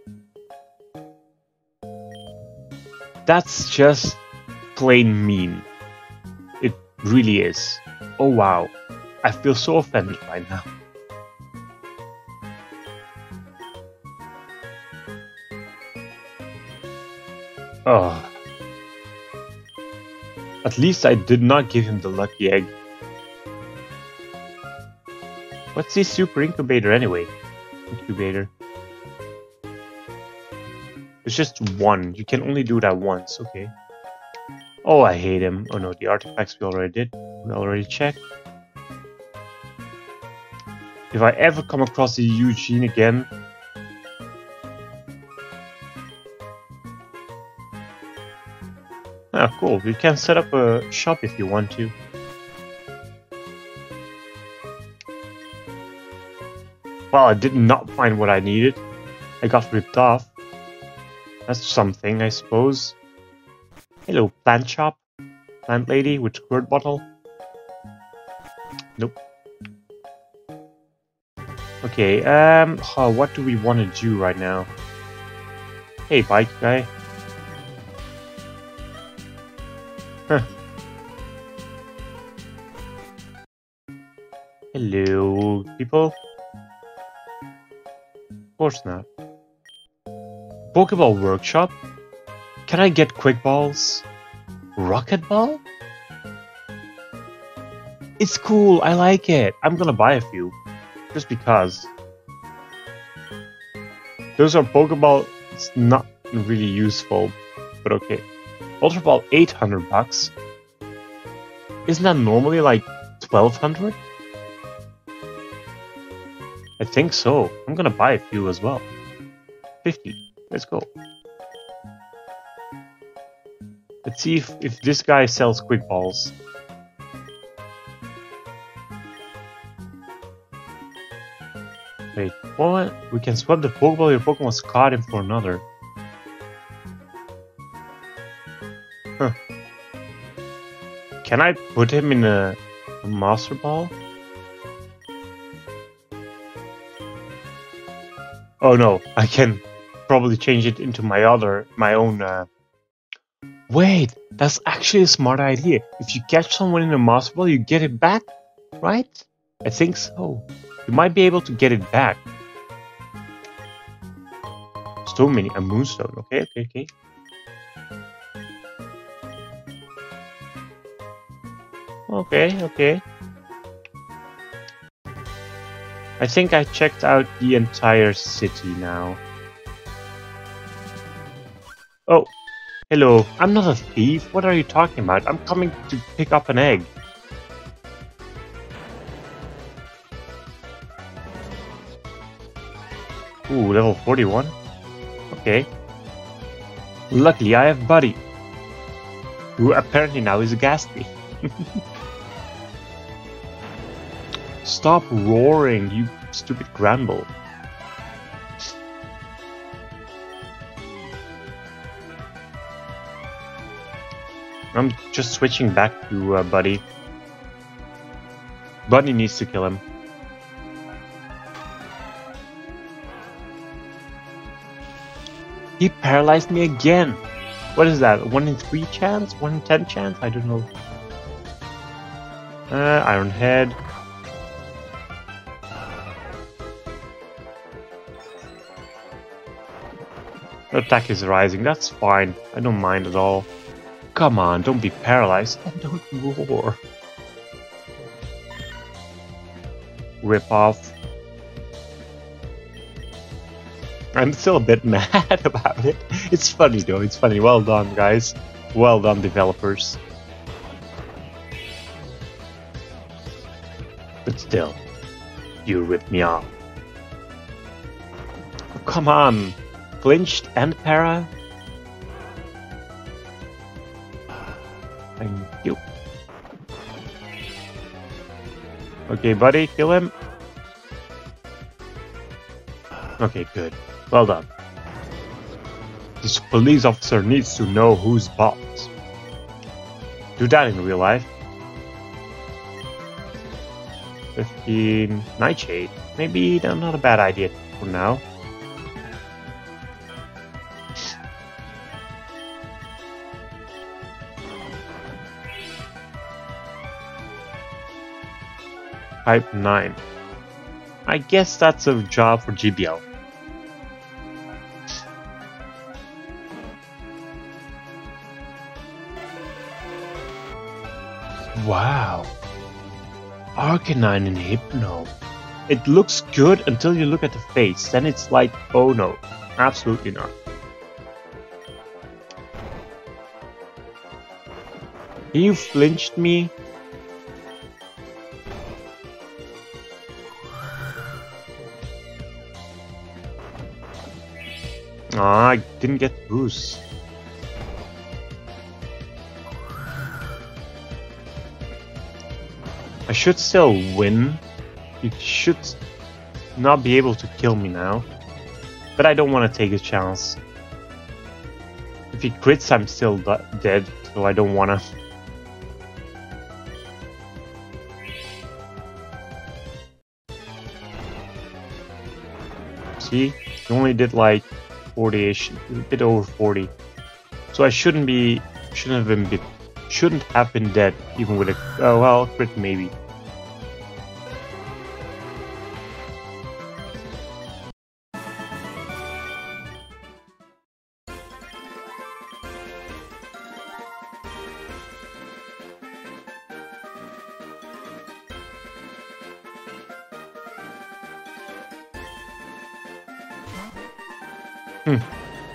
That's just plain mean. It really is. Oh wow. I feel so offended right now. Oh. At least I did not give him the lucky egg. What's this super incubator anyway? Incubator. It's just one. You can only do that once. Okay. Oh, I hate him. Oh no, the artifacts we already did. We already checked. If I ever come across a Eugene again... Ah, cool. You can set up a shop if you want to. Well, I did not find what I needed. I got ripped off. That's something, I suppose. Hello, plant shop. Plant lady with squirt bottle. Nope. Okay, um, oh, what do we want to do right now? Hey, bike guy. Huh. Hello, people. Of course not. Pokeball Workshop? Can I get Quick Balls? Rocket Ball? It's cool, I like it. I'm gonna buy a few. Just because. Those are Pokeball, it's not really useful, but okay. Ultra Ball eight hundred bucks. Isn't that normally like twelve hundred? I think so. I'm gonna buy a few as well. fifty. Let's go. Let's see if, if this guy sells Quick Balls. Wait, what? We can swap the Pokeball your Pokemon's caught him for another. Huh. Can I put him in a, a Master Ball? Oh no, I can probably change it into my other, my own... Uh... Wait, that's actually a smart idea. If you catch someone in a Master Ball, you get it back, right? I think so. You might be able to get it back. So many, a Moonstone. Okay, okay, okay. Okay, okay. I think I checked out the entire city now. Oh, hello. I'm not a thief. What are you talking about? I'm coming to pick up an egg. Ooh, level forty-one. Okay. Luckily, I have Buddy, who apparently now is a Ghastly. Stop roaring, you stupid Granbull. I'm just switching back to uh, Buddy. Buddy needs to kill him. He paralyzed me again. What is that? One in three chance? One in ten chance? I don't know. Uh, Iron Head. Attack is rising. That's fine. I don't mind at all. Come on, don't be paralyzed and don't roar. Rip off. I'm still a bit mad about it. It's funny though, it's funny. Well done, guys. Well done, developers. But still, you ripped me off. Oh, come on. Flinched and para? you. Okay, buddy, kill him. Okay, good. Well done. This police officer needs to know who's boss. Do that in real life. fifteen Nightshade. Maybe not a bad idea for now. Type nine. I guess that's a job for G B L. Wow. Arcanine and Hypno. It looks good until you look at the face. Then it's like, oh no, absolutely not. You flinched me. Ah, I didn't get the boost. I should still win. You should not be able to kill me now. But I don't want to take a chance. If he crits, I'm still dead, so I don't want to. See? He only did like forty-ish, a bit over forty. So I shouldn't be, shouldn't have been, bit, shouldn't have been dead, even with a, oh well, crit maybe. Hmm.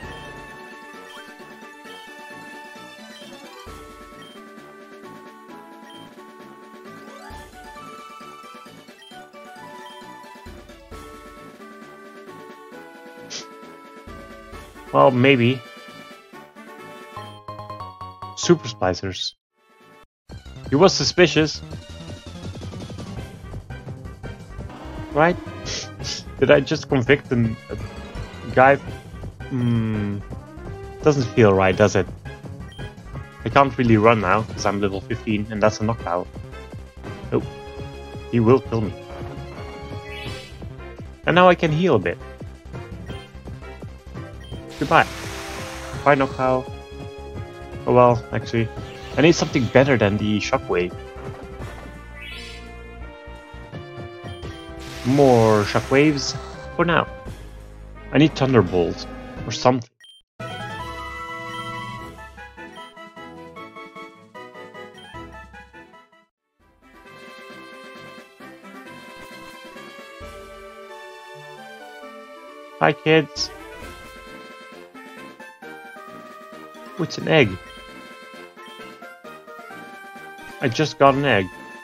Well, maybe. Super splicers. He was suspicious. Right? Did I just convict a guy? Hmm. Doesn't feel right, does it? I can't really run now, because I'm level fifteen, and that's a knockout. Oh. He will kill me. And now I can heal a bit. Goodbye. Goodbye, knockout. Oh well, actually. I need something better than the shockwave. More shockwaves for now. I need thunderbolt or something. Hi kids. Oh, it's an egg. I just got an egg.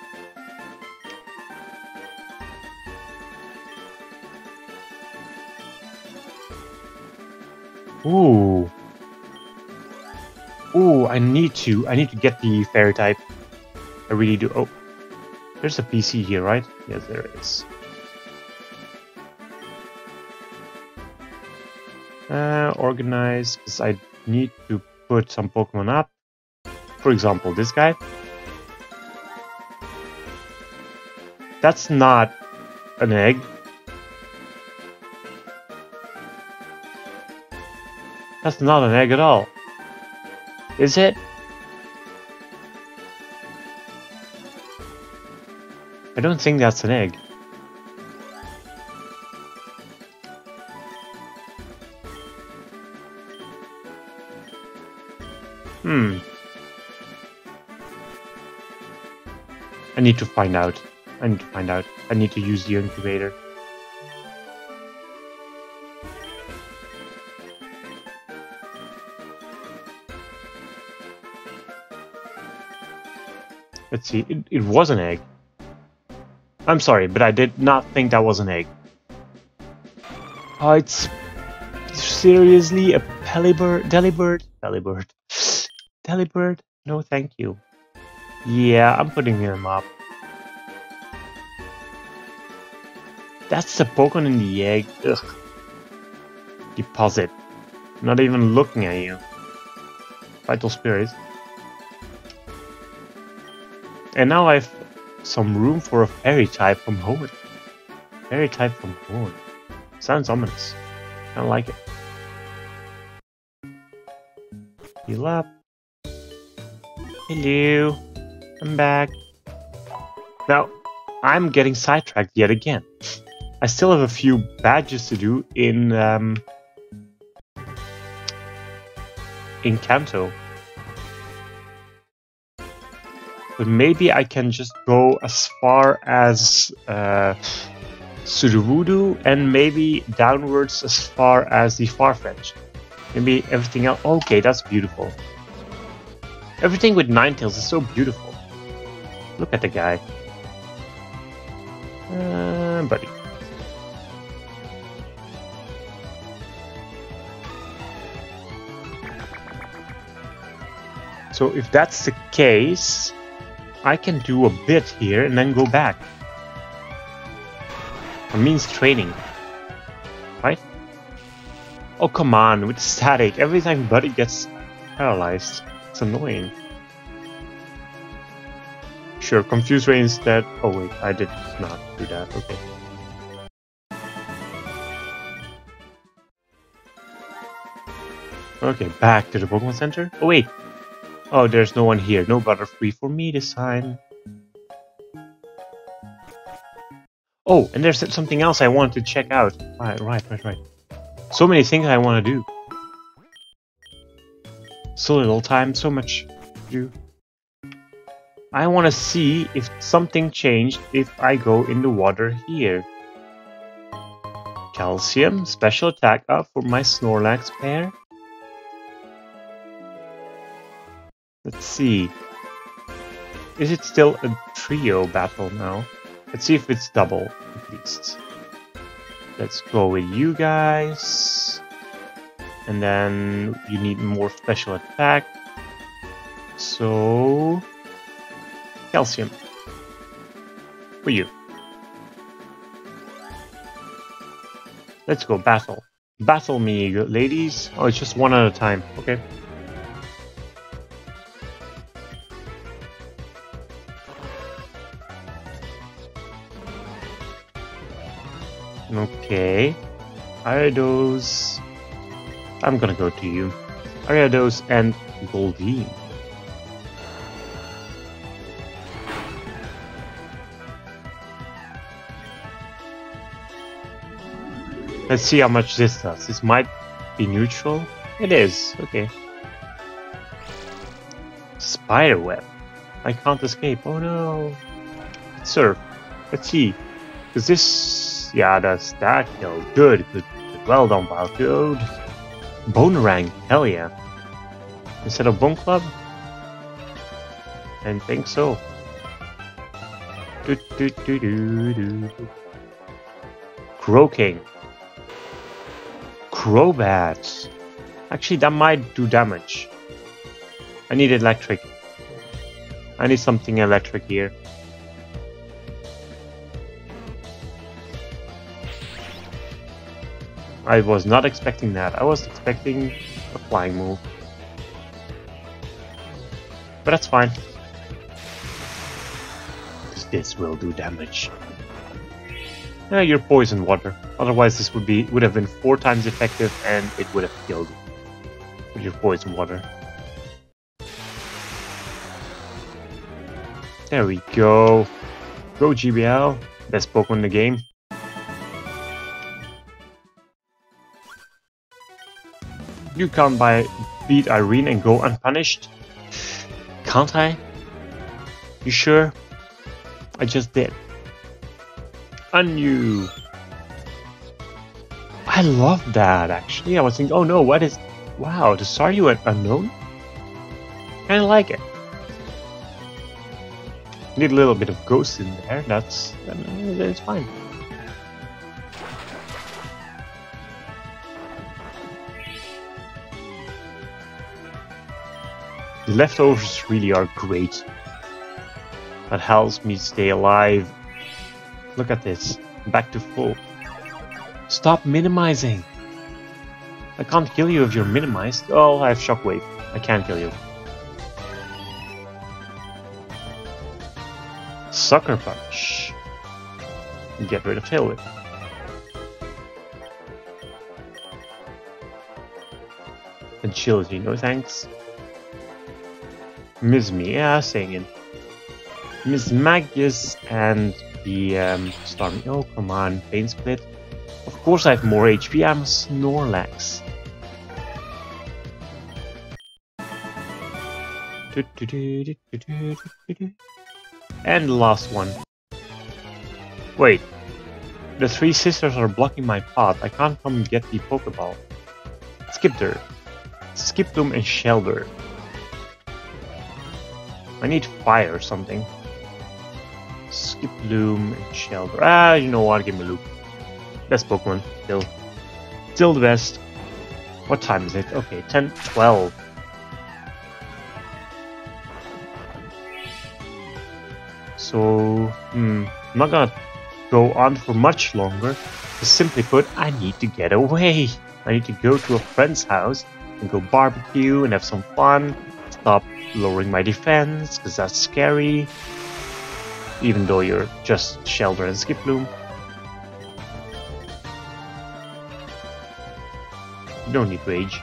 Ooh. Ooh, I need to. I need to get the fairy type. I really do. Oh. There's a P C here, right? Yes, there is. Uh, organize, because I need to put some Pokemon up. For example, this guy. That's not an egg. That's not an egg at all. Is it? I don't think that's an egg. Hmm. I need to find out. I need to find out. I need to use the incubator. Let's see. It, it was an egg. I'm sorry, but I did not think that was an egg. Oh, it's seriously a Pelibird, Delibird, Delibird, Delibird. No, thank you. Yeah, I'm putting him up. That's the Pokemon in the egg. Ugh. Deposit. Not even looking at you. Vital Spirit. And now I've some room for a fairy type from Hoenn. Fairy type from Hoenn. Sounds ominous. I don't like it. Heal up. Hello. I'm back. Now, I'm getting sidetracked yet again. I still have a few badges to do in um, in Kanto. But maybe I can just go as far as uh, Sudowoodo and maybe downwards as far as the Farfetch'd. Maybe everything else. Okay, that's beautiful. Everything with Ninetales is so beautiful. Look at the guy. Uh, buddy. So if that's the case, I can do a bit here and then go back. It means training. Right? Oh, come on, with static. Every time Buddy gets paralyzed. It's annoying. Sure, Confuse Ray instead. Oh wait, I did not do that. Okay. Okay, back to the Pokemon Center. Oh wait. Oh, there's no one here. No Butterfree for me this time. Oh, and there's something else I want to check out. Right, right, right, right. So many things I want to do. So little time, so much to do. I want to see if something changed if I go in the water here. Calcium, special attack up for my Snorlax pair. Let's see. Is it still a trio battle now? Let's see if it's double, at least. Let's go with you guys. And then you need more special attack. So... Calcium. For you. Let's go battle. Battle me, good ladies. Oh, it's just one at a time. Okay. Okay. Ariados. I'm gonna go to you. Ariados and Goldeen. Let's see how much this does. This might be neutral. It is. Okay. Spiderweb. I can't escape. Oh no. Surf. Let's see. Because this... Yeah, that's that kill. Good. Good. Good. Well done, Balcode. Bonerang. Hell yeah. Instead of Bone Club? I think so. Do, do, do, do, do. Croaking. Crobat. Actually, that might do damage. I need electric. I need something electric here. I was not expecting that. I was expecting a flying move. But that's fine. Because this will do damage. Yeah, you're poison water. Otherwise this would be would have been four times effective and it would have killed you. With your poison water. There we go. Go G B L. Best Pokemon in the game. You can't buy, beat Irene and go unpunished? Can't I? You sure? I just did. Anu. I love that actually. I was thinking, oh no, what is... Wow, the Staryu at Unknown? Kinda like it. Need a little bit of ghost in there, that's... that's fine. The leftovers really are great. That helps me stay alive. Look at this. Back to full. Stop minimizing. I can't kill you if you're minimized. Oh, I have shockwave. I can't kill you. Sucker punch. Get rid of tailwhip. Agility, no thanks. Miss Me, yeah, singing. Miss Magus and the um, Stormy. Oh, come on, Pain Split. Of course, I have more H P. I'm a Snorlax. And the last one. Wait, the three sisters are blocking my path. I can't come and get the Pokeball. Skip dirt. Skiploom and Shelter. I need fire or something. Skiploom and Shelter. Ah, you know what? Give me Loop. Best Pokemon. Still. Still the best. What time is it? Okay, ten, twelve. So, hmm, I'm not gonna go on for much longer. Just simply put, I need to get away. I need to go to a friend's house and go barbecue and have some fun. Stop lowering my defense, because that's scary. Even though you're just Shelter and Skiploom. You don't need rage.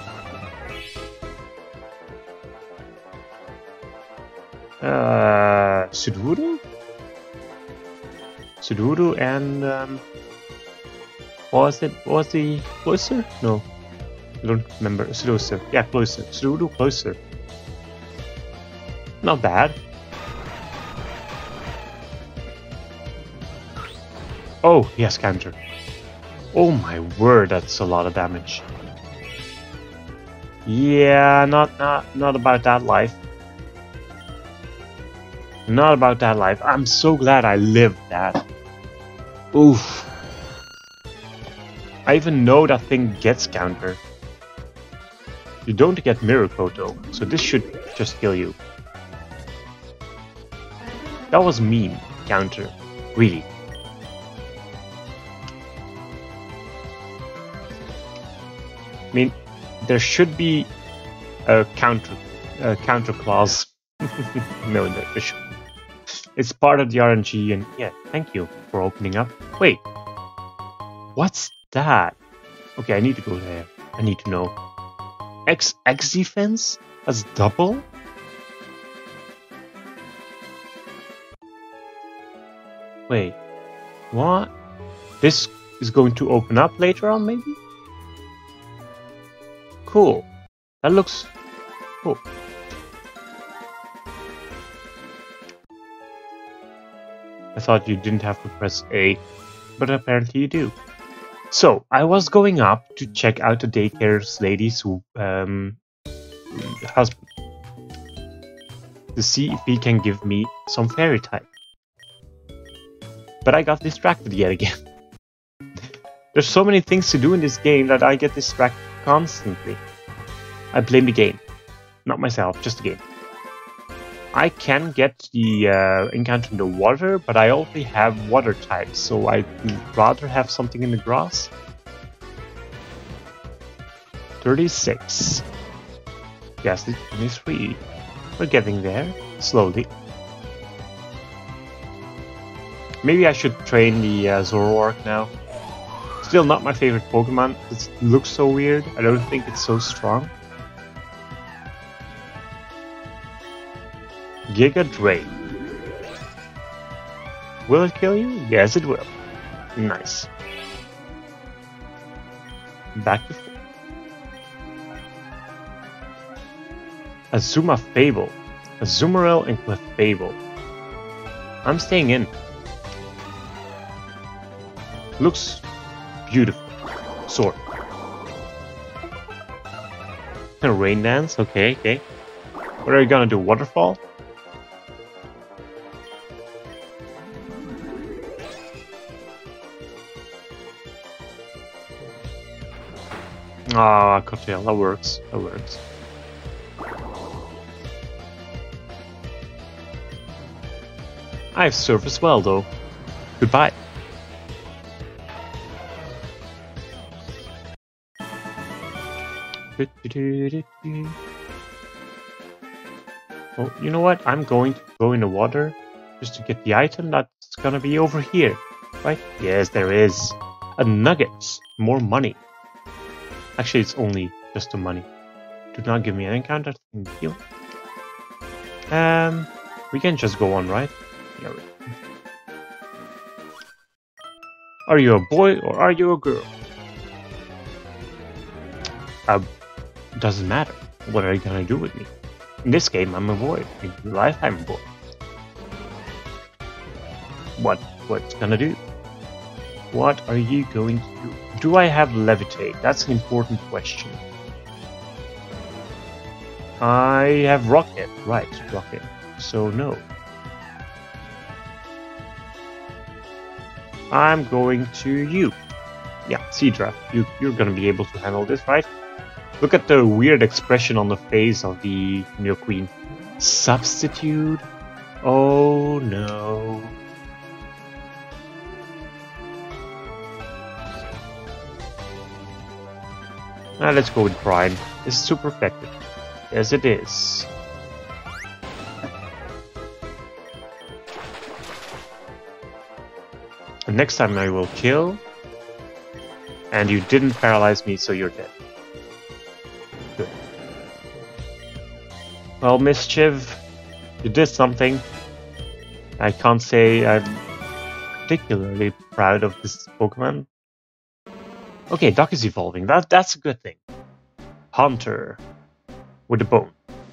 Uh, Sudowoodo? Sudowoodo and um, what was it? What was the closer? No, I don't remember. Sudowoodo. Yeah, closer. Sudowoodo closer. Not bad. Oh, yes, counter. Oh my word, that's a lot of damage. Yeah, not not not about that life. Not about that life. I'm so glad I lived that. Oof. I even know that thing gets counter. You don't get Mirror Coat though, so this should just kill you. That was mean, counter. Really. I mean, there should be a counter, a counter clause. No, there should. It's part of the R N G, and yeah, thank you for opening up. Wait, what's that? Okay, I need to go there. I need to know. X X defense? That's double? Wait, what? This is going to open up later on, maybe? Cool. That looks cool. I thought you didn't have to press A, but apparently you do. So, I was going up to check out the daycare lady's um, husband. To see if he can give me some fairy type. But I got distracted yet again. There's so many things to do in this game that I get distracted constantly. I blame the game. Not myself, just the game. I can get the uh, encounter in the water, but I already have water types, so I'd rather have something in the grass. thirty-six. Yes, it's twenty-three. We're getting there, slowly. Maybe I should train the uh, Zoroark now. Still not my favorite Pokemon. It looks so weird. I don't think it's so strong. Giga Drain. Will it kill you? Yes, it will. Nice. Back to full. Azuma Fable. Azumarill and Clefable. I'm staying in. Looks beautiful. Sword. A rain dance? Okay, okay. What are you gonna do? Waterfall? Ah, oh, cocktail. That works. That works. I've surfed as well, though. Goodbye. Well, you know what? I'm going to go in the water just to get the item that's gonna be over here, right? Yes, there is. A nugget. More money. Actually, it's only just the money. Do not give me an encounter. Thank you. Um, we can just go on, right? Yeah. Are you a boy or are you a girl? Uh, doesn't matter. What are you gonna do with me? In this game, I'm a boy. In real life, I'm a boy. What? What's gonna do? What are you going to do? Do I have levitate? That's an important question. I have rocket. Right, rocket. So no. I'm going to you. Yeah, Cedra. You, you're gonna be able to handle this, right? Look at the weird expression on the face of the Neo Queen. Substitute? Oh no. Now let's go with Prime. This is super effective. Yes, it is. And next time I will kill. And you didn't paralyze me, so you're dead. Good. Well, Mischief, you did something. I can't say I'm particularly proud of this Pokemon. Okay, Duck is evolving. That that's a good thing. Hunter with a bone.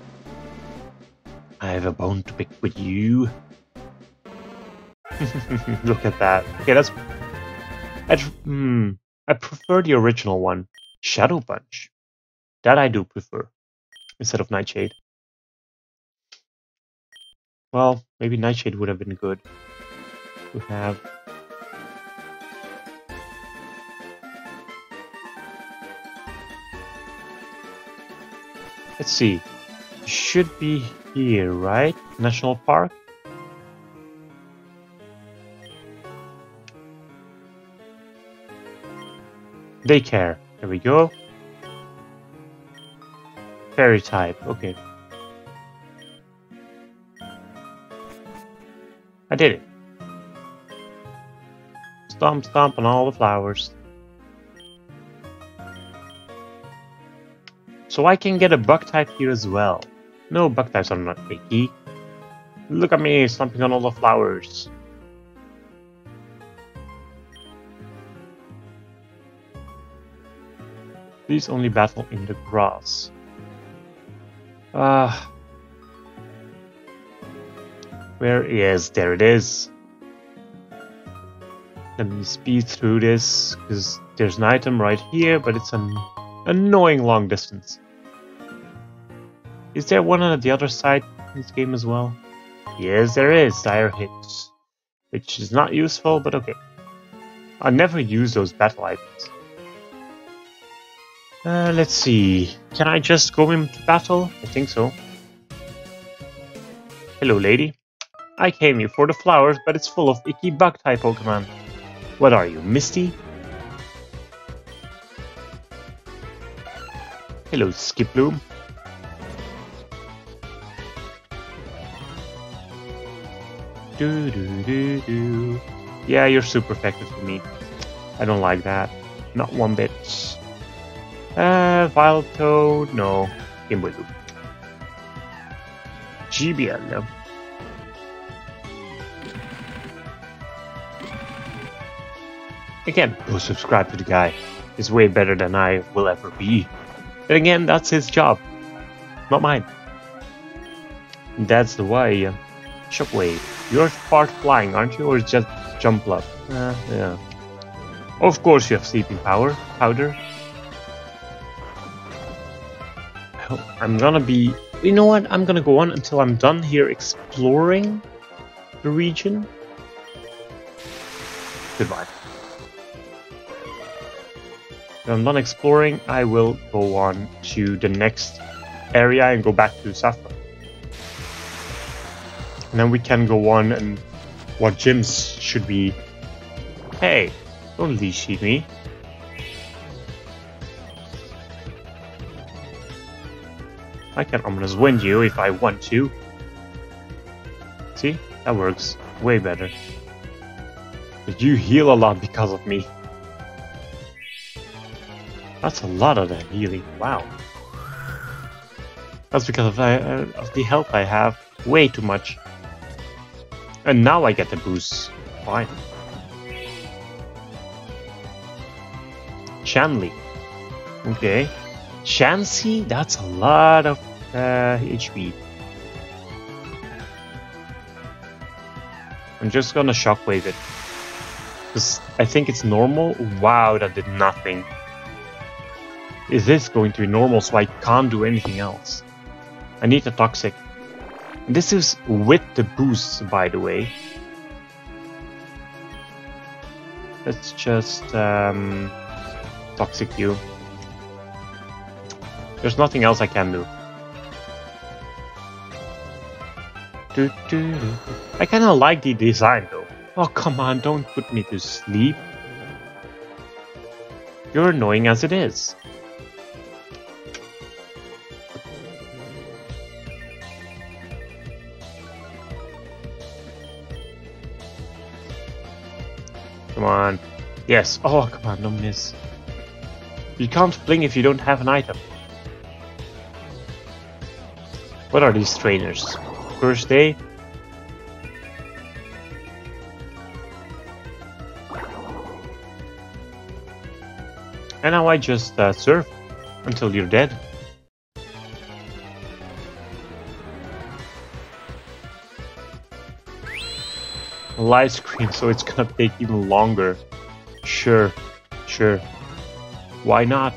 I have a bone to pick with you. Look at that. Okay, that's. I hmm. I prefer the original one, Shadow Punch. That I do prefer instead of Nightshade. Well, maybe Nightshade would have been good to have. Let's see. It should be here, right? National Park. Daycare. There we go. Fairy type. Okay. I did it. Stomp, stomp on all the flowers. So I can get a bug type here as well. No, bug types are not picky. Look at me stomping on all the flowers. Please only battle in the grass. Ah. Uh, where is? There it is. Let me speed through this, because there's an item right here, but it's an annoying long distance. Is there one on the other side in this game as well? Yes, there is. Dire hits. Which is not useful, but okay. I never use those battle items. Uh, let's see. Can I just go into battle? I think so. Hello, lady. I came here for the flowers, but it's full of icky bug-type Pokemon. What are you, Misty? Hello, Skiploom. Do do do do. Yeah, you're super effective for me. I don't like that. Not one bit. Uh, Violet Toad, no. Game Boy Loop. G B L. Again, go subscribe to the guy. He's way better than I will ever be. And again, that's his job. Not mine. And that's the way. Uh, Shockwave. You're part flying, aren't you? Or just jump up? Uh, yeah. Of course you have sleeping power. Powder. I'm gonna be... You know what? I'm gonna go on until I'm done here exploring the region. Goodbye. When I'm done exploring, I will go on to the next area and go back to Safra. And then we can go on and What gyms should we... Hey, don't leash me. I can ominous wind you if I want to. See? That works way better. But you heal a lot because of me. That's a lot of that healing. Wow. That's because of, uh, of the health I have. Way too much. And now I get the boost. Fine. Shanley. Okay. Chansey? That's a lot of uh, H P. I'm just gonna shockwave it. Because I think it's normal. Wow, that did nothing. Is this going to be normal so I can't do anything else? I need a toxic. This is with the boost, by the way. Let's just um, toxic you. There's nothing else I can do. Do, do, do. I kind of like the design though. Oh, come on, don't put me to sleep. You're annoying as it is. Come on. Yes. Oh, come on, don't miss. You can't fling if you don't have an item. What are these trainers? First day? And now I just uh, surf until you're dead. A live screen, so it's gonna take even longer. Sure, sure. Why not?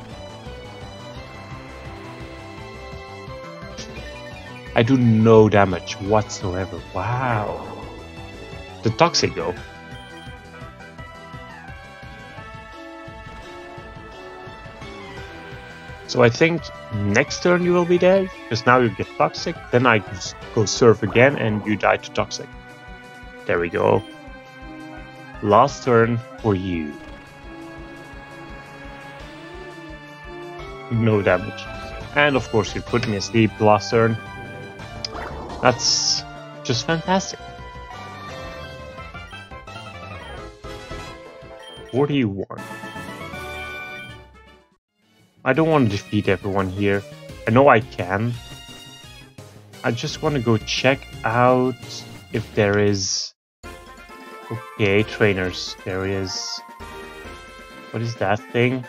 I do no damage whatsoever. Wow. The toxic though. So I think next turn you will be dead, because now you get toxic, then I just go surf again and you die to toxic. There we go. Last turn for you. No damage. And of course you put me asleep last turn. That's just fantastic. forty-one. I don't want to defeat everyone here. I know I can. I just want to go check out if there is... Okay, trainers. There is... What is that thing?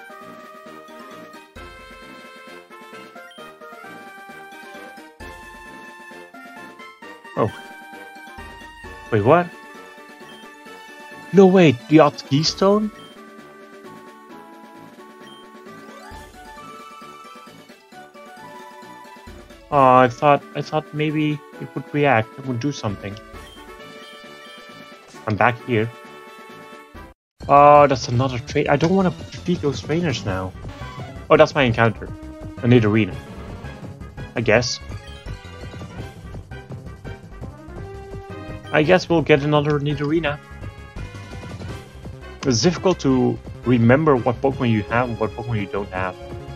Oh. Wait, what? No, wait, the odd keystone? Oh, I thought I thought maybe it would react, it would do something. I'm back here. Oh, that's another train. I don't want to defeat those trainers now. Oh, that's my encounter. I need arena. I guess. I guess we'll get another need arena. It's difficult to remember what Pokemon you have and what Pokemon you don't have.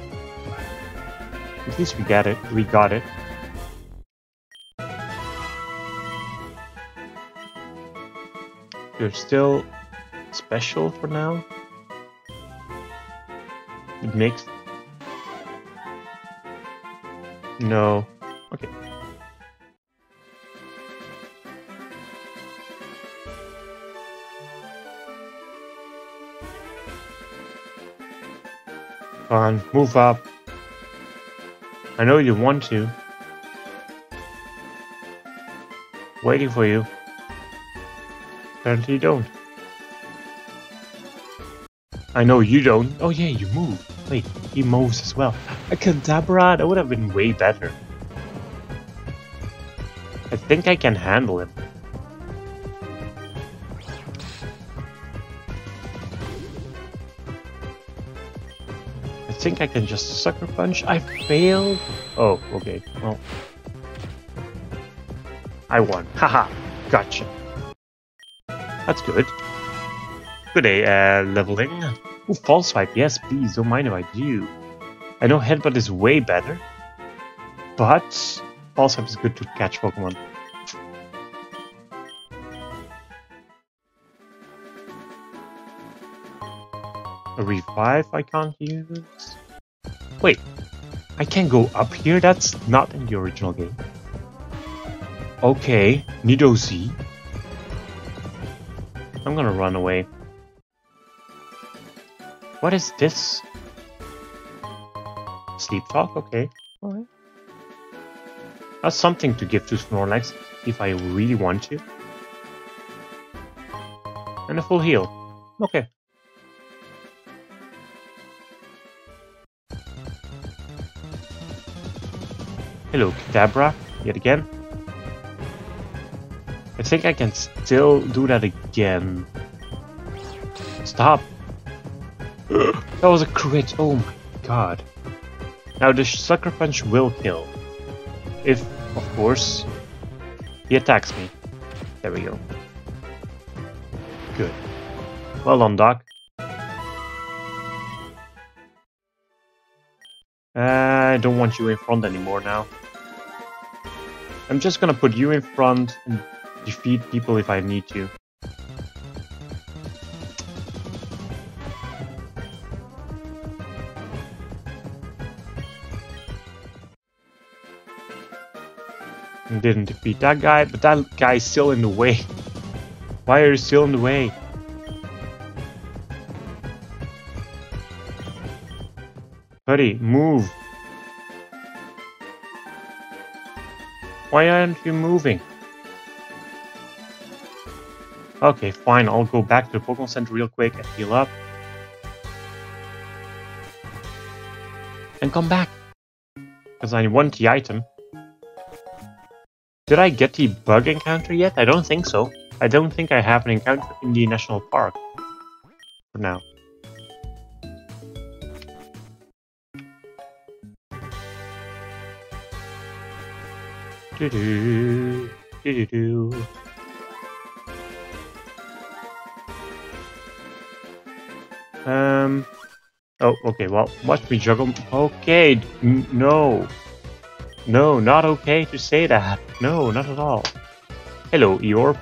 At least we got it. We got it. You're still special for now. It makes... No. Okay. Come on, move up. I know you want to. Waiting for you. Apparently you don't. I know you don't. Oh yeah, you move. Wait, he moves as well. A Kadabra? That would have been way better. I think I can handle him. I think I can just sucker punch. I failed. Oh, okay. Well, I won. Haha. Gotcha. That's good. Good day, uh, leveling. Ooh, false swipe. Yes, please, don't mind if I do. I know headbutt is way better, but false swipe is good to catch Pokemon. A revive I can't use. Wait, I can go up here? That's not in the original game. Okay, Nido Z. I'm gonna run away. What is this? Sleep talk? Okay. Alright. That's something to give to Snorlax if I really want to. And a full heal. Okay. Hello, Kadabra. Yet again. I think I can still do that again. Stop. That was a crit. Oh my god. Now the Sucker Punch will kill. If, of course, he attacks me. There we go. Good. Well done, Doc. Uh, I don't want you in front anymore now. I'm just gonna put you in front and defeat people if I need to. And didn't defeat that guy, but that guy's still in the way. Why are you still in the way? Buddy, move. Why aren't you moving? Okay, fine, I'll go back to the Pokemon Center real quick and heal up. And come back. Because I want the item. Did I get the bug encounter yet? I don't think so. I don't think I have an encounter in the national park. For now. Do do do do do. Um. Oh, okay. Well, watch me juggle. Okay, n no, no, not okay to say that. No, not at all. Hello, Eeyore.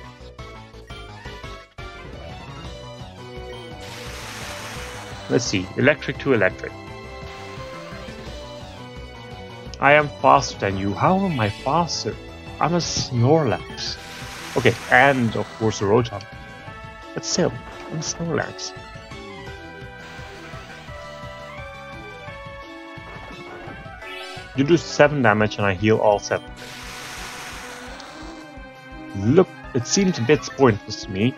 Let's see. Electric to electric. I am faster than you. How am I faster? I'm a Snorlax. Okay, and of course a Rotom. But still, I'm a Snorlax. You do seven damage and I heal all seven. Look, it seems a bit pointless to me.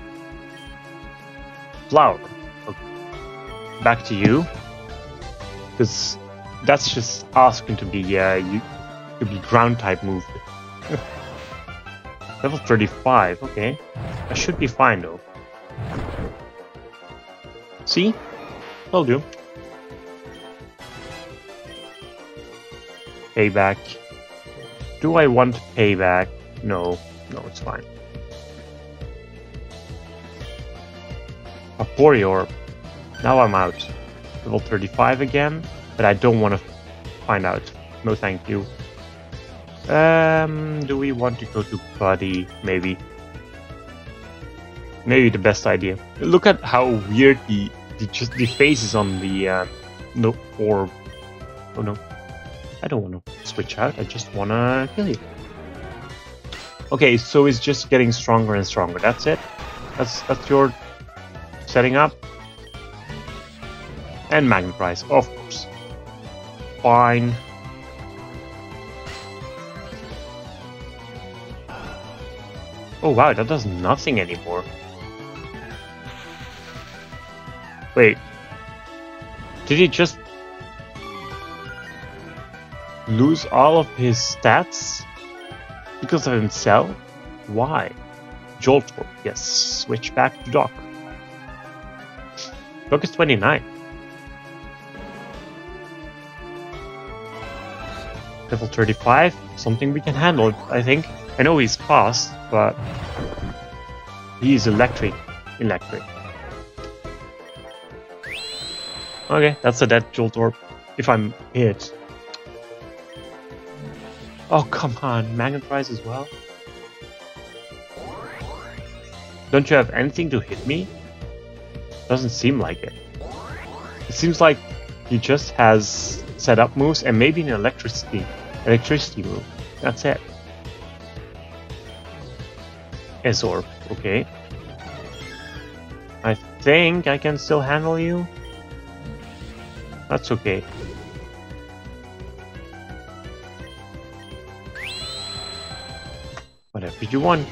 Flower. Okay. Back to you. Because that's just asking to be uh, you to be ground type move. Level thirty-five, okay. I should be fine though. See? Told you. Payback. Do I want payback? No. No, it's fine. A Porior. Now I'm out. Level thirty-five again. But I don't want to find out. No thank you. Um, do we want to go to Buddy? Maybe. Maybe the best idea. Look at how weird the, the just the faces on the uh, no orb. Oh no. I don't want to switch out. I just want to kill you. Okay, so it's just getting stronger and stronger. That's it. That's that's your setting up. And Magnet Rise, of course. Fine. Oh wow, that does nothing anymore. Wait. Did he just lose all of his stats because of himself? Why? Joltor, yes. Switch back to Doc. Doc is twenty-nine. Level thirty-five, something we can handle, I think. I know he's fast, but He is electric. Electric. Okay, that's a dead Joltorp. If I'm hit. Oh, come on. Magnetize as well? Don't you have anything to hit me? Doesn't seem like it. It seems like he just has set up moves and maybe an electricity electricity move. That's it. Azorb, okay. I think I can still handle you. That's okay. Whatever you want.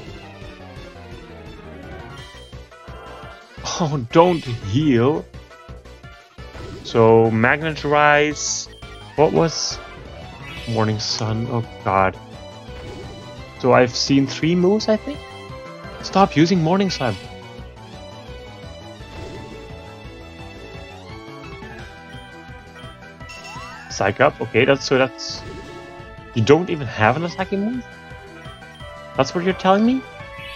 Oh, don't heal. So, Magnetize. What was Morning Sun? Oh god. So I've seen three moves, I think? Stop using Morning Sun. Psych up. Okay, that's so that's... You don't even have an attacking move? That's what you're telling me?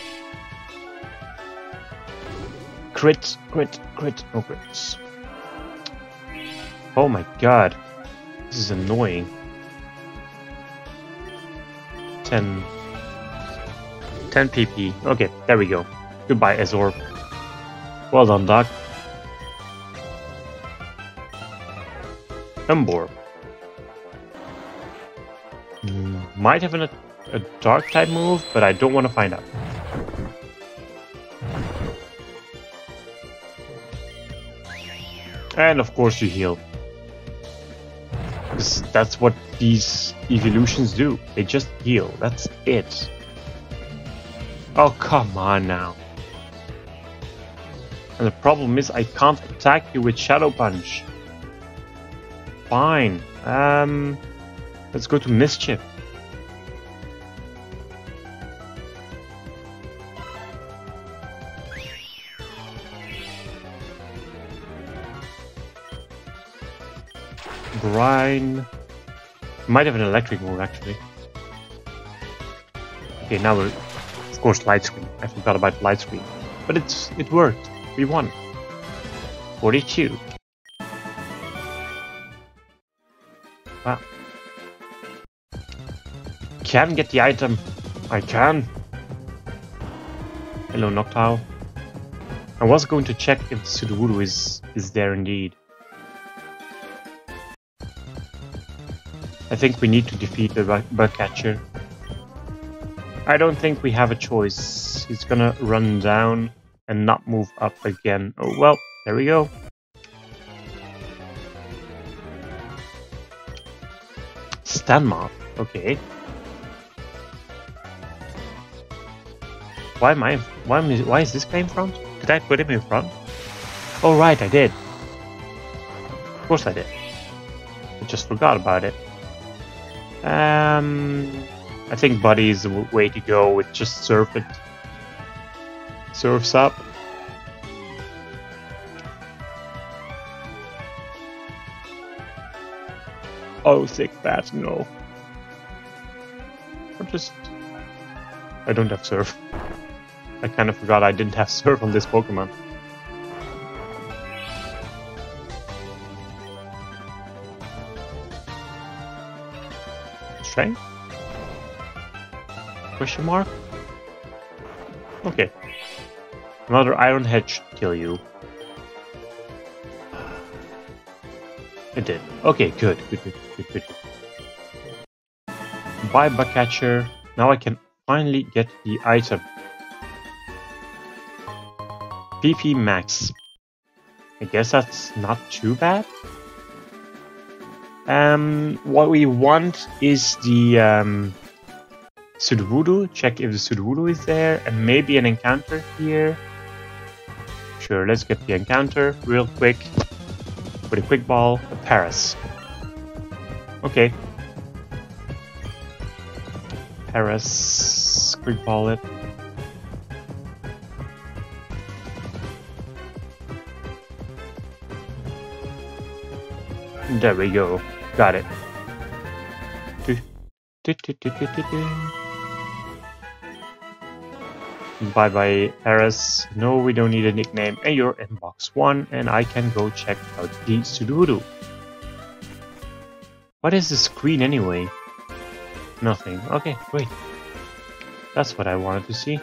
Crit, crit, crit, no crits. Oh my god. This is annoying. ten. ten P P. Okay, there we go. Goodbye, Azorb. Well done, Doc. Emborg. Mm, might have an, a, a dark type move, but I don't want to find out. And of course you heal. Because that's what these evolutions do. They just heal. That's it. Oh, come on now. And the problem is I can't attack you with Shadow Punch. Fine. Um, let's go to Mischief. Brine. Might have an electric move actually. Okay, now we're of course light screen. I forgot about light screen. But it's it worked. We won. forty-two. Wow. Can get the item. I can. Hello, Noctowl. I was going to check if Sudowoodo is is there indeed. I think we need to defeat the bug catcher. I don't think we have a choice. He's gonna run down and not move up again. Oh well, there we go. Stanmoth, okay. Why am I? Why am I, Why is this guy in front? Did I put him in front? Oh right, I did. Of course I did. I just forgot about it. Um, I think Buddy is the way to go with just surf it. Surfs up. Oh, thick bat, no. Or just... I don't have surf. I kind of forgot I didn't have surf on this Pokemon. Strength? Question mark? Okay. Another Iron Head should kill you. It did. Okay, good, good, good, good, good. Bye, Bugcatcher. Now I can finally get the item. P P max. I guess that's not too bad. Um, what we want is the um, Sudowoodo. Check if the Sudowoodo is there, and maybe an encounter here. Sure, let's get the encounter real quick. With a quick ball, a Paras. Okay. Paras, quick ball it. There we go. Got it. Do, do, do, do, do, do, do. Bye bye, Paris. No, we don't need a nickname. And you're in box one, and I can go check out the Sudowoodo. What is the screen anyway? Nothing. Okay, great. That's what I wanted to see.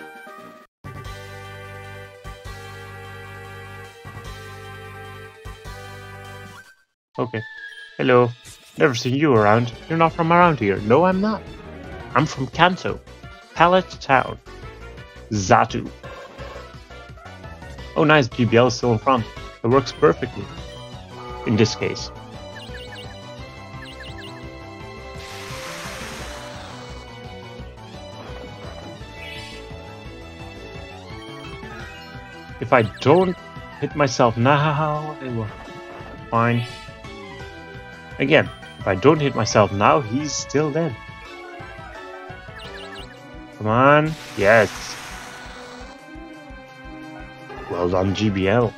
Okay. Hello. Never seen you around. You're not from around here. No, I'm not. I'm from Kanto. Pallet Town. Zatu. Oh nice, G B L is still in front. It works perfectly. In this case. If I don't hit myself now, it will fine. Again, if I don't hit myself now, he's still dead. Come on. Yes. Well done, G B L.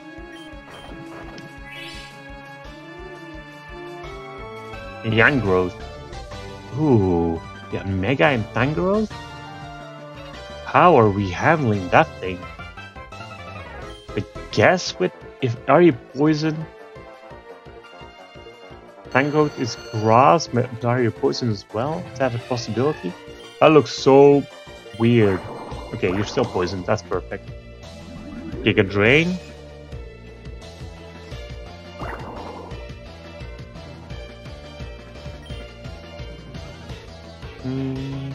Yangrowth. Ooh, yeah, Mega and Tangrowth? How are we handling that thing? I guess with if are you poison? Tangrowth is grass, but are you poison as well? Is that a possibility? That looks so weird. Okay, you're still poisoned. That's perfect. Giga Drain. Hmm.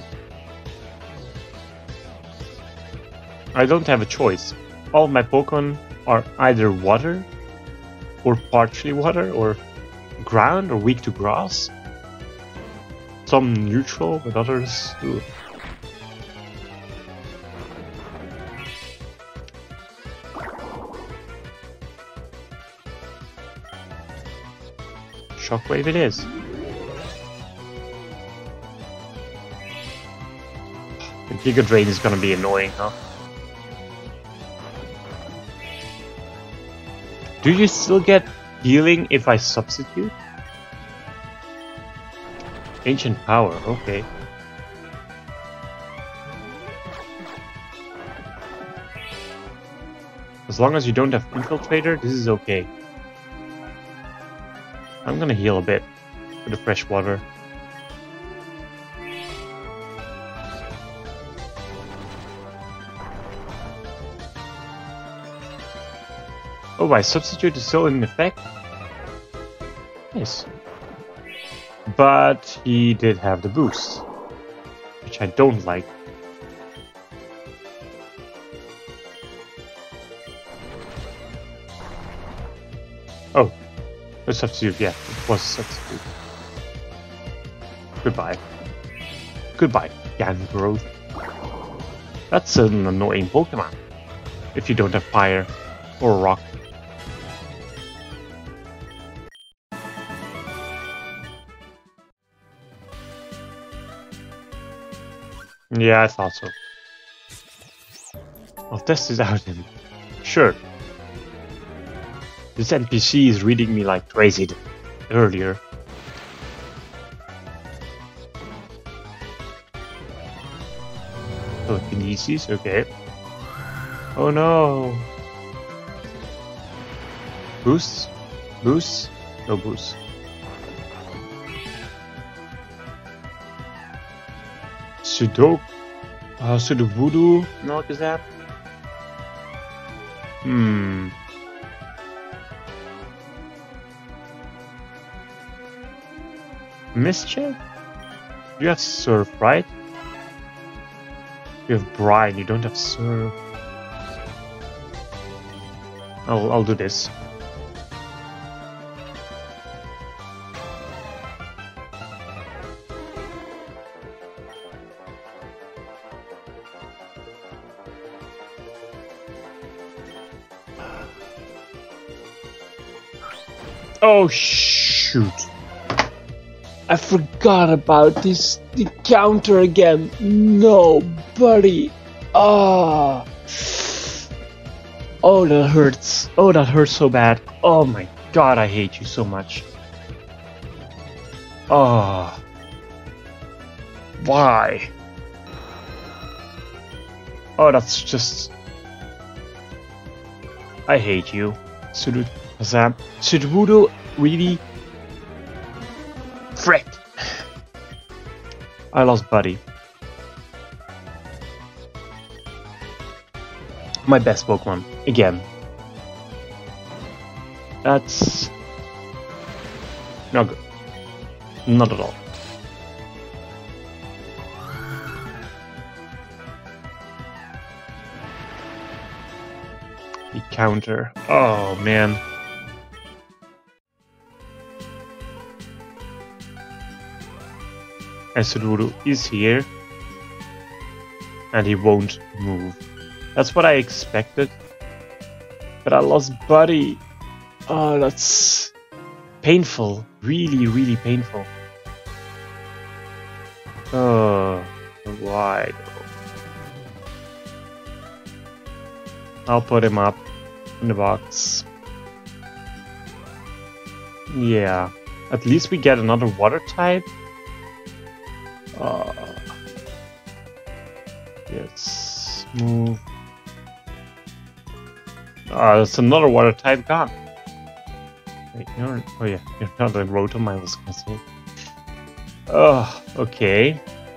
I don't have a choice. All my Pokemon are either water, or partially water, or ground, or weak to grass. Some neutral, but others... Ugh. Shockwave it is. The Giga Drain is gonna be annoying, huh? Do you still get healing if I substitute? Ancient Power, okay. As long as you don't have Infiltrator, this is okay. I'm gonna heal a bit with the fresh water. Oh, my substitute is still in effect? Nice. But he did have the boost, which I don't like. Oh, a substitute, yeah, it was a substitute. Goodbye. Goodbye, Yangrowth. That's an annoying Pokemon, if you don't have Fire or Rock. Yeah, I thought so. I'll test this out and... Sure. This N P C is reading me like crazy earlier. Telekinesis, okay. Oh no! Boosts? Boosts? No boosts. Sudoku, uh, Sudowoodo, no, is that? Hmm. Mischief? You have Surf, right? You have Brine, you don't have Surf. I'll, I'll do this. Oh shoot! I forgot about this the counter again. No, buddy. Ah. Oh, that hurts. Oh, that hurts so bad. Oh my god, I hate you so much. Oh. Why? Oh, that's just... I hate you. Sudut Hazam. Sudwudo really... Frick! I lost Buddy. My best Pokemon. Again. That's... not good. Not at all. The counter. Oh, man. And Sudwudo is here. And he won't move. That's what I expected. But I lost Buddy. Oh, that's painful. Really, really painful. Oh, why? I'll put him up in the box. Yeah. At least we get another water type. Uh, yes. Move. Ah, uh, that's another water type gone. Wait, you're, oh yeah, you're not a Rotom, I was gonna say. Oh, okay.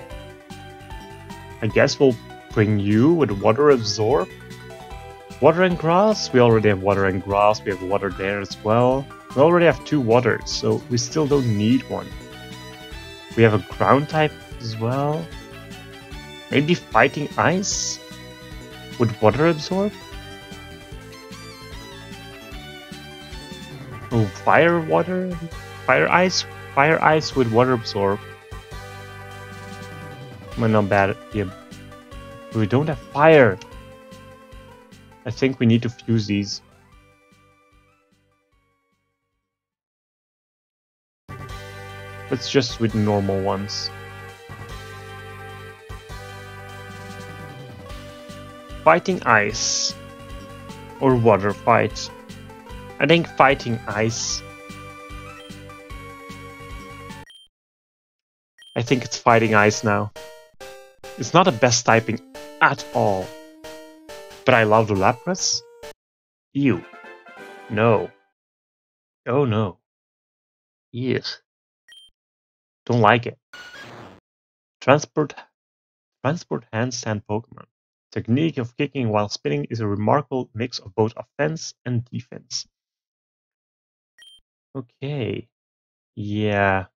I guess we'll bring you with Water Absorb. Water and Grass? We already have Water and Grass, we have water there as well. We already have two waters, so we still don't need one. We have a ground type as well. Maybe Fighting Ice? With Water Absorb? Oh, Fire Water? Fire Ice? Fire Ice with Water Absorb. Might not bad. Yeah. We don't have Fire. I think we need to fuse these. Let's just with normal ones. Fighting Ice. Or Water Fight. I think Fighting Ice. I think it's Fighting Ice now. It's not the best typing at all. But I love the Lapras. Ew. No. Oh no. Yes. Don't like it. Transport Transport Handstand Pokemon. Technique of kicking while spinning is a remarkable mix of both offense and defense. Okay. Yeah.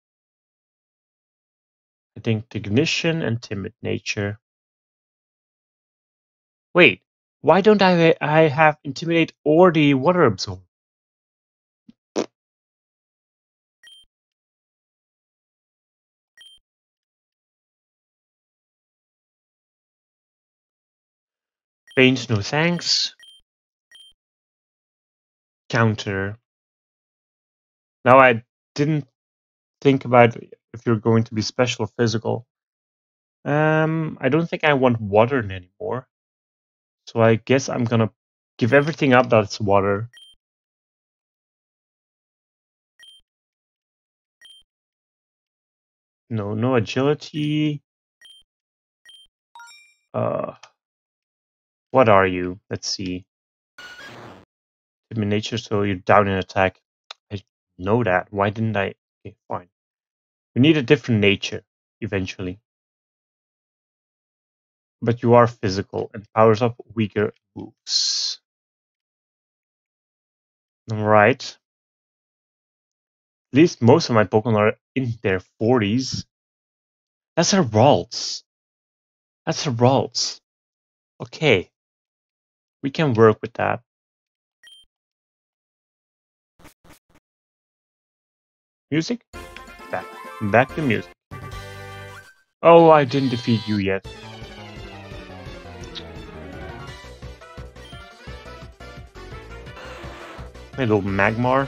I think Technician and Timid Nature. Wait, why don't I I have Intimidate or the Water Absorb? Paint, no thanks. Counter. Now I didn't think about if you're going to be special or physical. Um, I don't think I want water anymore. So I guess I'm gonna give everything up that's water. No, no agility. Uh, what are you? Let's see. Timid nature, so you're down in attack. I know that. Why didn't I? Okay, fine. We need a different nature eventually. But you are physical and powers up weaker moves. Alright. At least most of my Pokemon are in their forties. That's a Ralts. That's a Ralts. Okay. We can work with that. Music? Back. Back to music. Oh, I didn't defeat you yet. My little Magmar.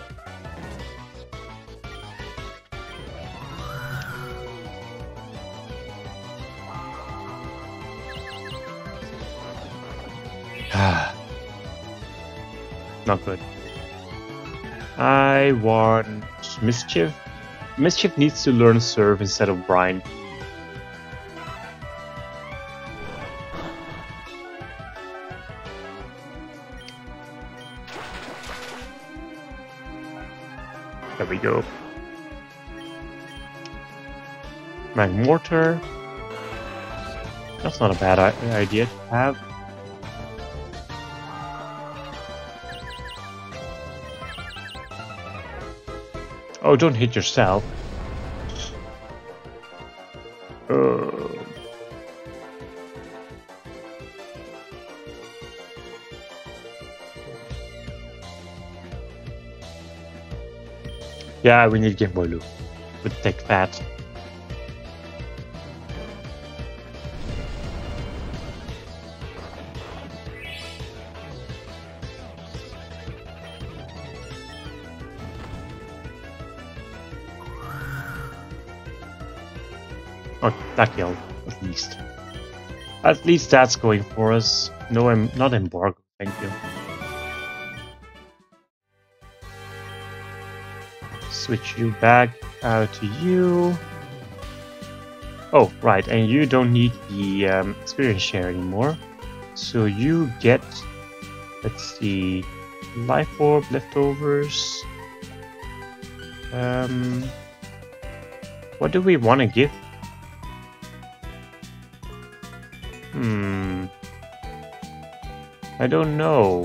Not good. I want Mischief. Mischief needs to learn Serve instead of Brine. we go. Magmortar. That's not a bad idea to have. Oh, don't hit yourself. Uh... Yeah, we need Game Boy Loop with Tech Fat. Oh, that killed, at least. At least that's going for us. No, I'm not embargo, thank you. Switch you back out to you. Oh, right, and you don't need the um, experience share anymore. So you get, let's see, life orb, leftovers. Um, what do we want to give? Hmm. I don't know.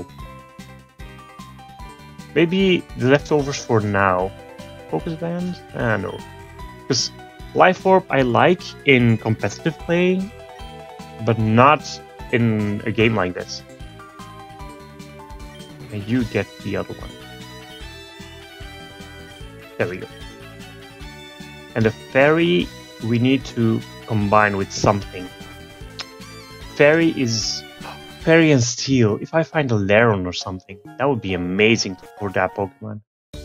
Maybe the leftovers for now. Focus band? Ah, no. Because life orb I like in competitive play, but not in a game like this. And you get the other one. There we go. And the fairy we need to combine with something. Fairy is Fairy and Steel. If I find a Laron or something, that would be amazing for that Pokemon.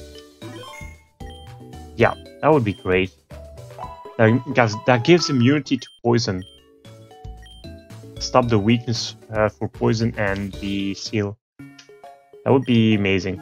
Yeah, that would be great. That, that gives immunity to poison. Stop the weakness uh, for poison and the seal. That would be amazing.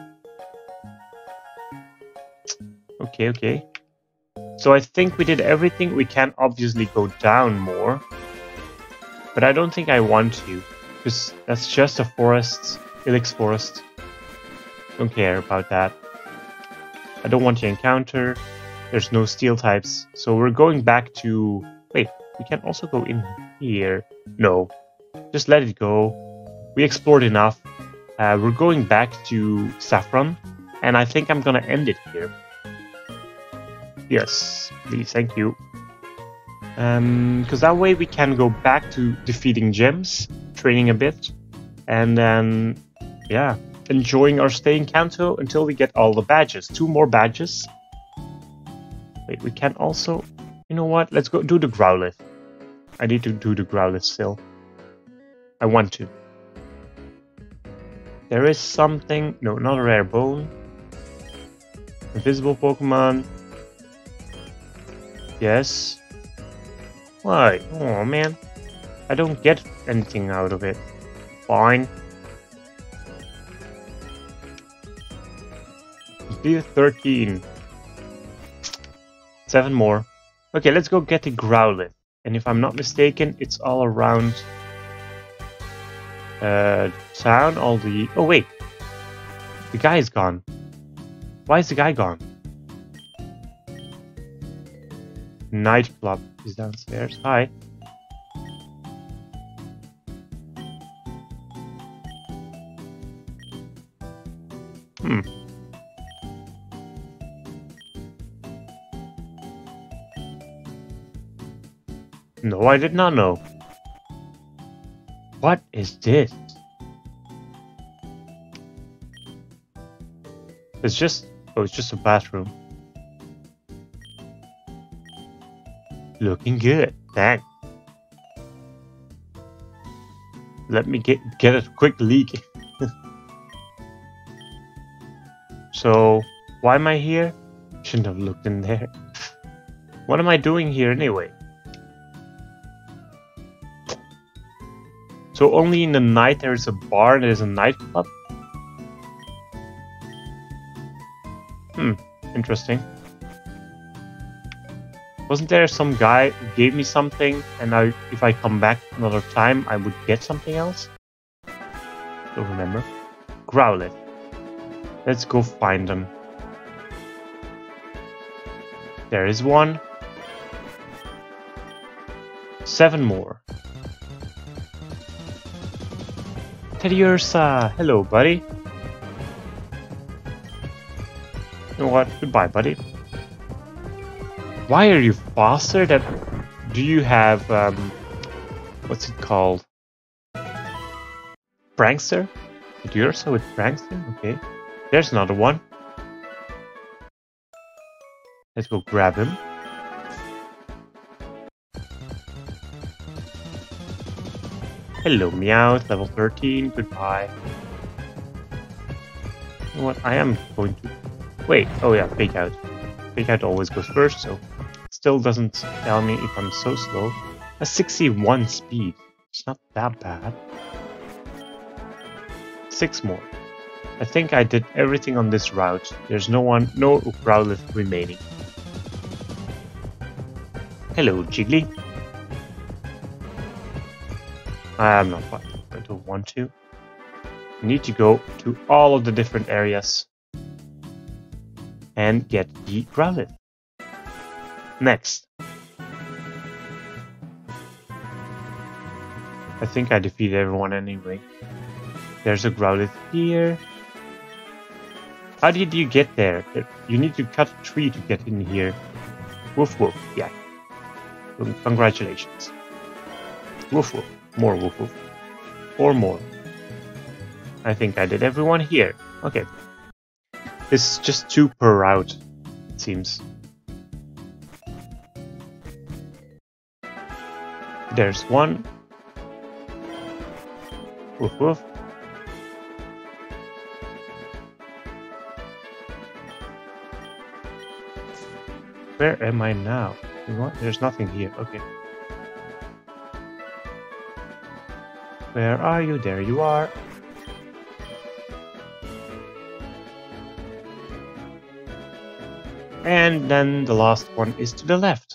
Okay, okay. So I think we did everything. We can obviously go down more. But I don't think I want to. Because that's just a forest. Ilex forest. Don't care about that. I don't want to encounter. There's no steel types. So we're going back to... Wait, we can also go in here. No. Just let it go. We explored enough. Uh, we're going back to Saffron. And I think I'm gonna end it here. Yes, please, thank you. Um, because that way we can go back to defeating gems, training a bit, and then, yeah, enjoying our stay in Kanto until we get all the badges. Two more badges. Wait, we can also... You know what? Let's go do the Growlithe. I need to do the Growlithe still. I want to. There is something... No, not a rare bone. Invisible Pokemon. Yes. Why? Oh man. I don't get anything out of it. Fine. Speed thirteen. Seven more. Okay, let's go get the Growlithe. And if I'm not mistaken, it's all around uh, town. All the... Oh wait. The guy is gone. Why is the guy gone? Nightclub is downstairs. Hi. Hmm. No, I did not know. What is this? It's just... Oh, it's just a bathroom. Looking good. Thanks. Let me get get a quick leak. So, why am I here? Shouldn't have looked in there. What am I doing here anyway? So only in the night there's a bar and there's a nightclub? Hmm, interesting. Wasn't there some guy who gave me something, and I, if I come back another time, I would get something else? Don't remember. Growlithe. Let's go find them. There is one. Seven more. Teddiursa! Hello, buddy. You know what? Goodbye, buddy. Why are you faster than... Do you have... Um, what's it called? Prankster? Teddiursa with Prankster? Okay. There's another one. Let's go grab him. Hello, Meowth, level thirteen. Goodbye. You know what? I am going to... Wait. Oh yeah, Fake Out. Fake Out always goes first, so... It still doesn't tell me if I'm so slow. A sixty-one speed. It's not that bad. Six more. I think I did everything on this route. There's no one, no Growlithe remaining. Hello, Jiggly. I'm not I don't want to. I need to go to all of the different areas and get the Growlithe. Next. I think I defeated everyone anyway. There's a Growlithe here. How did you get there? You need to cut a tree to get in here. Woof woof, yeah. Congratulations. Woof woof. More woof woof. Four more. I think I did everyone here. Okay. This is just two per route, it seems. There's one. Woof woof. Where am I now? What? There's nothing here. Okay. Where are you? There you are. And then the last one is to the left.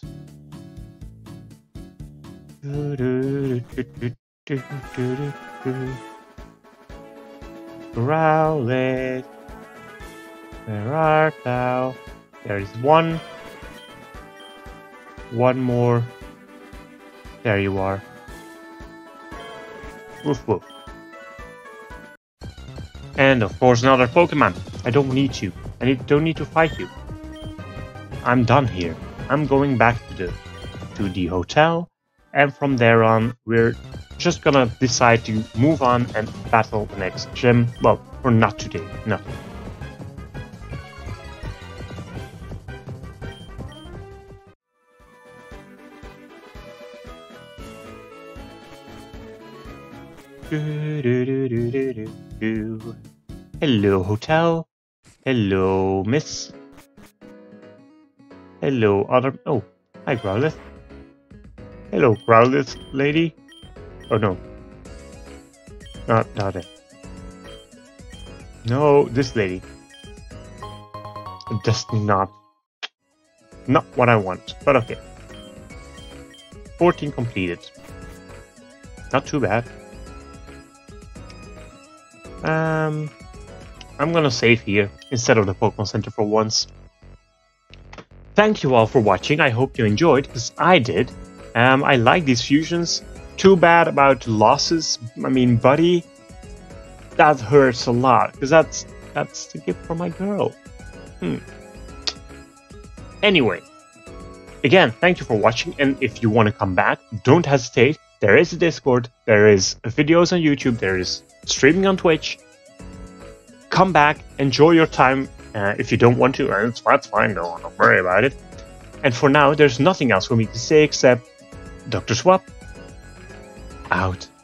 Growlithe, where art thou? There is one. One more. There you are. Woof woof. And of course another Pokemon. I don't need you. I need, don't need to fight you. I'm done here. I'm going back to the to the hotel, and from there on we're just gonna decide to move on and battle the next gym. Well, for not today, not. Do, do, do, do, do, do, do. Hello, hotel. Hello, miss. Hello, other... Oh, hi, Growlithe. Hello, Growlithe lady. Oh, no. Not, not it. No, this lady. Just not... Not what I want, but okay. fourteen completed. Not too bad. Um, I'm gonna save here instead of the Pokemon Center for once. Thank you all for watching. I hope you enjoyed, because I did. Um, I like these fusions. Too bad about losses. I mean, buddy, that hurts a lot, because that's that's the gift for my girl. Hmm. Anyway, again, thank you for watching, and if you want to come back, don't hesitate. There is a Discord, there is videos on YouTube, there is streaming on Twitch. Come back, enjoy your time. Uh, if you don't want to, that's, that's fine, no, don't worry about it. And for now, there's nothing else for me to say except Doctor Swap out.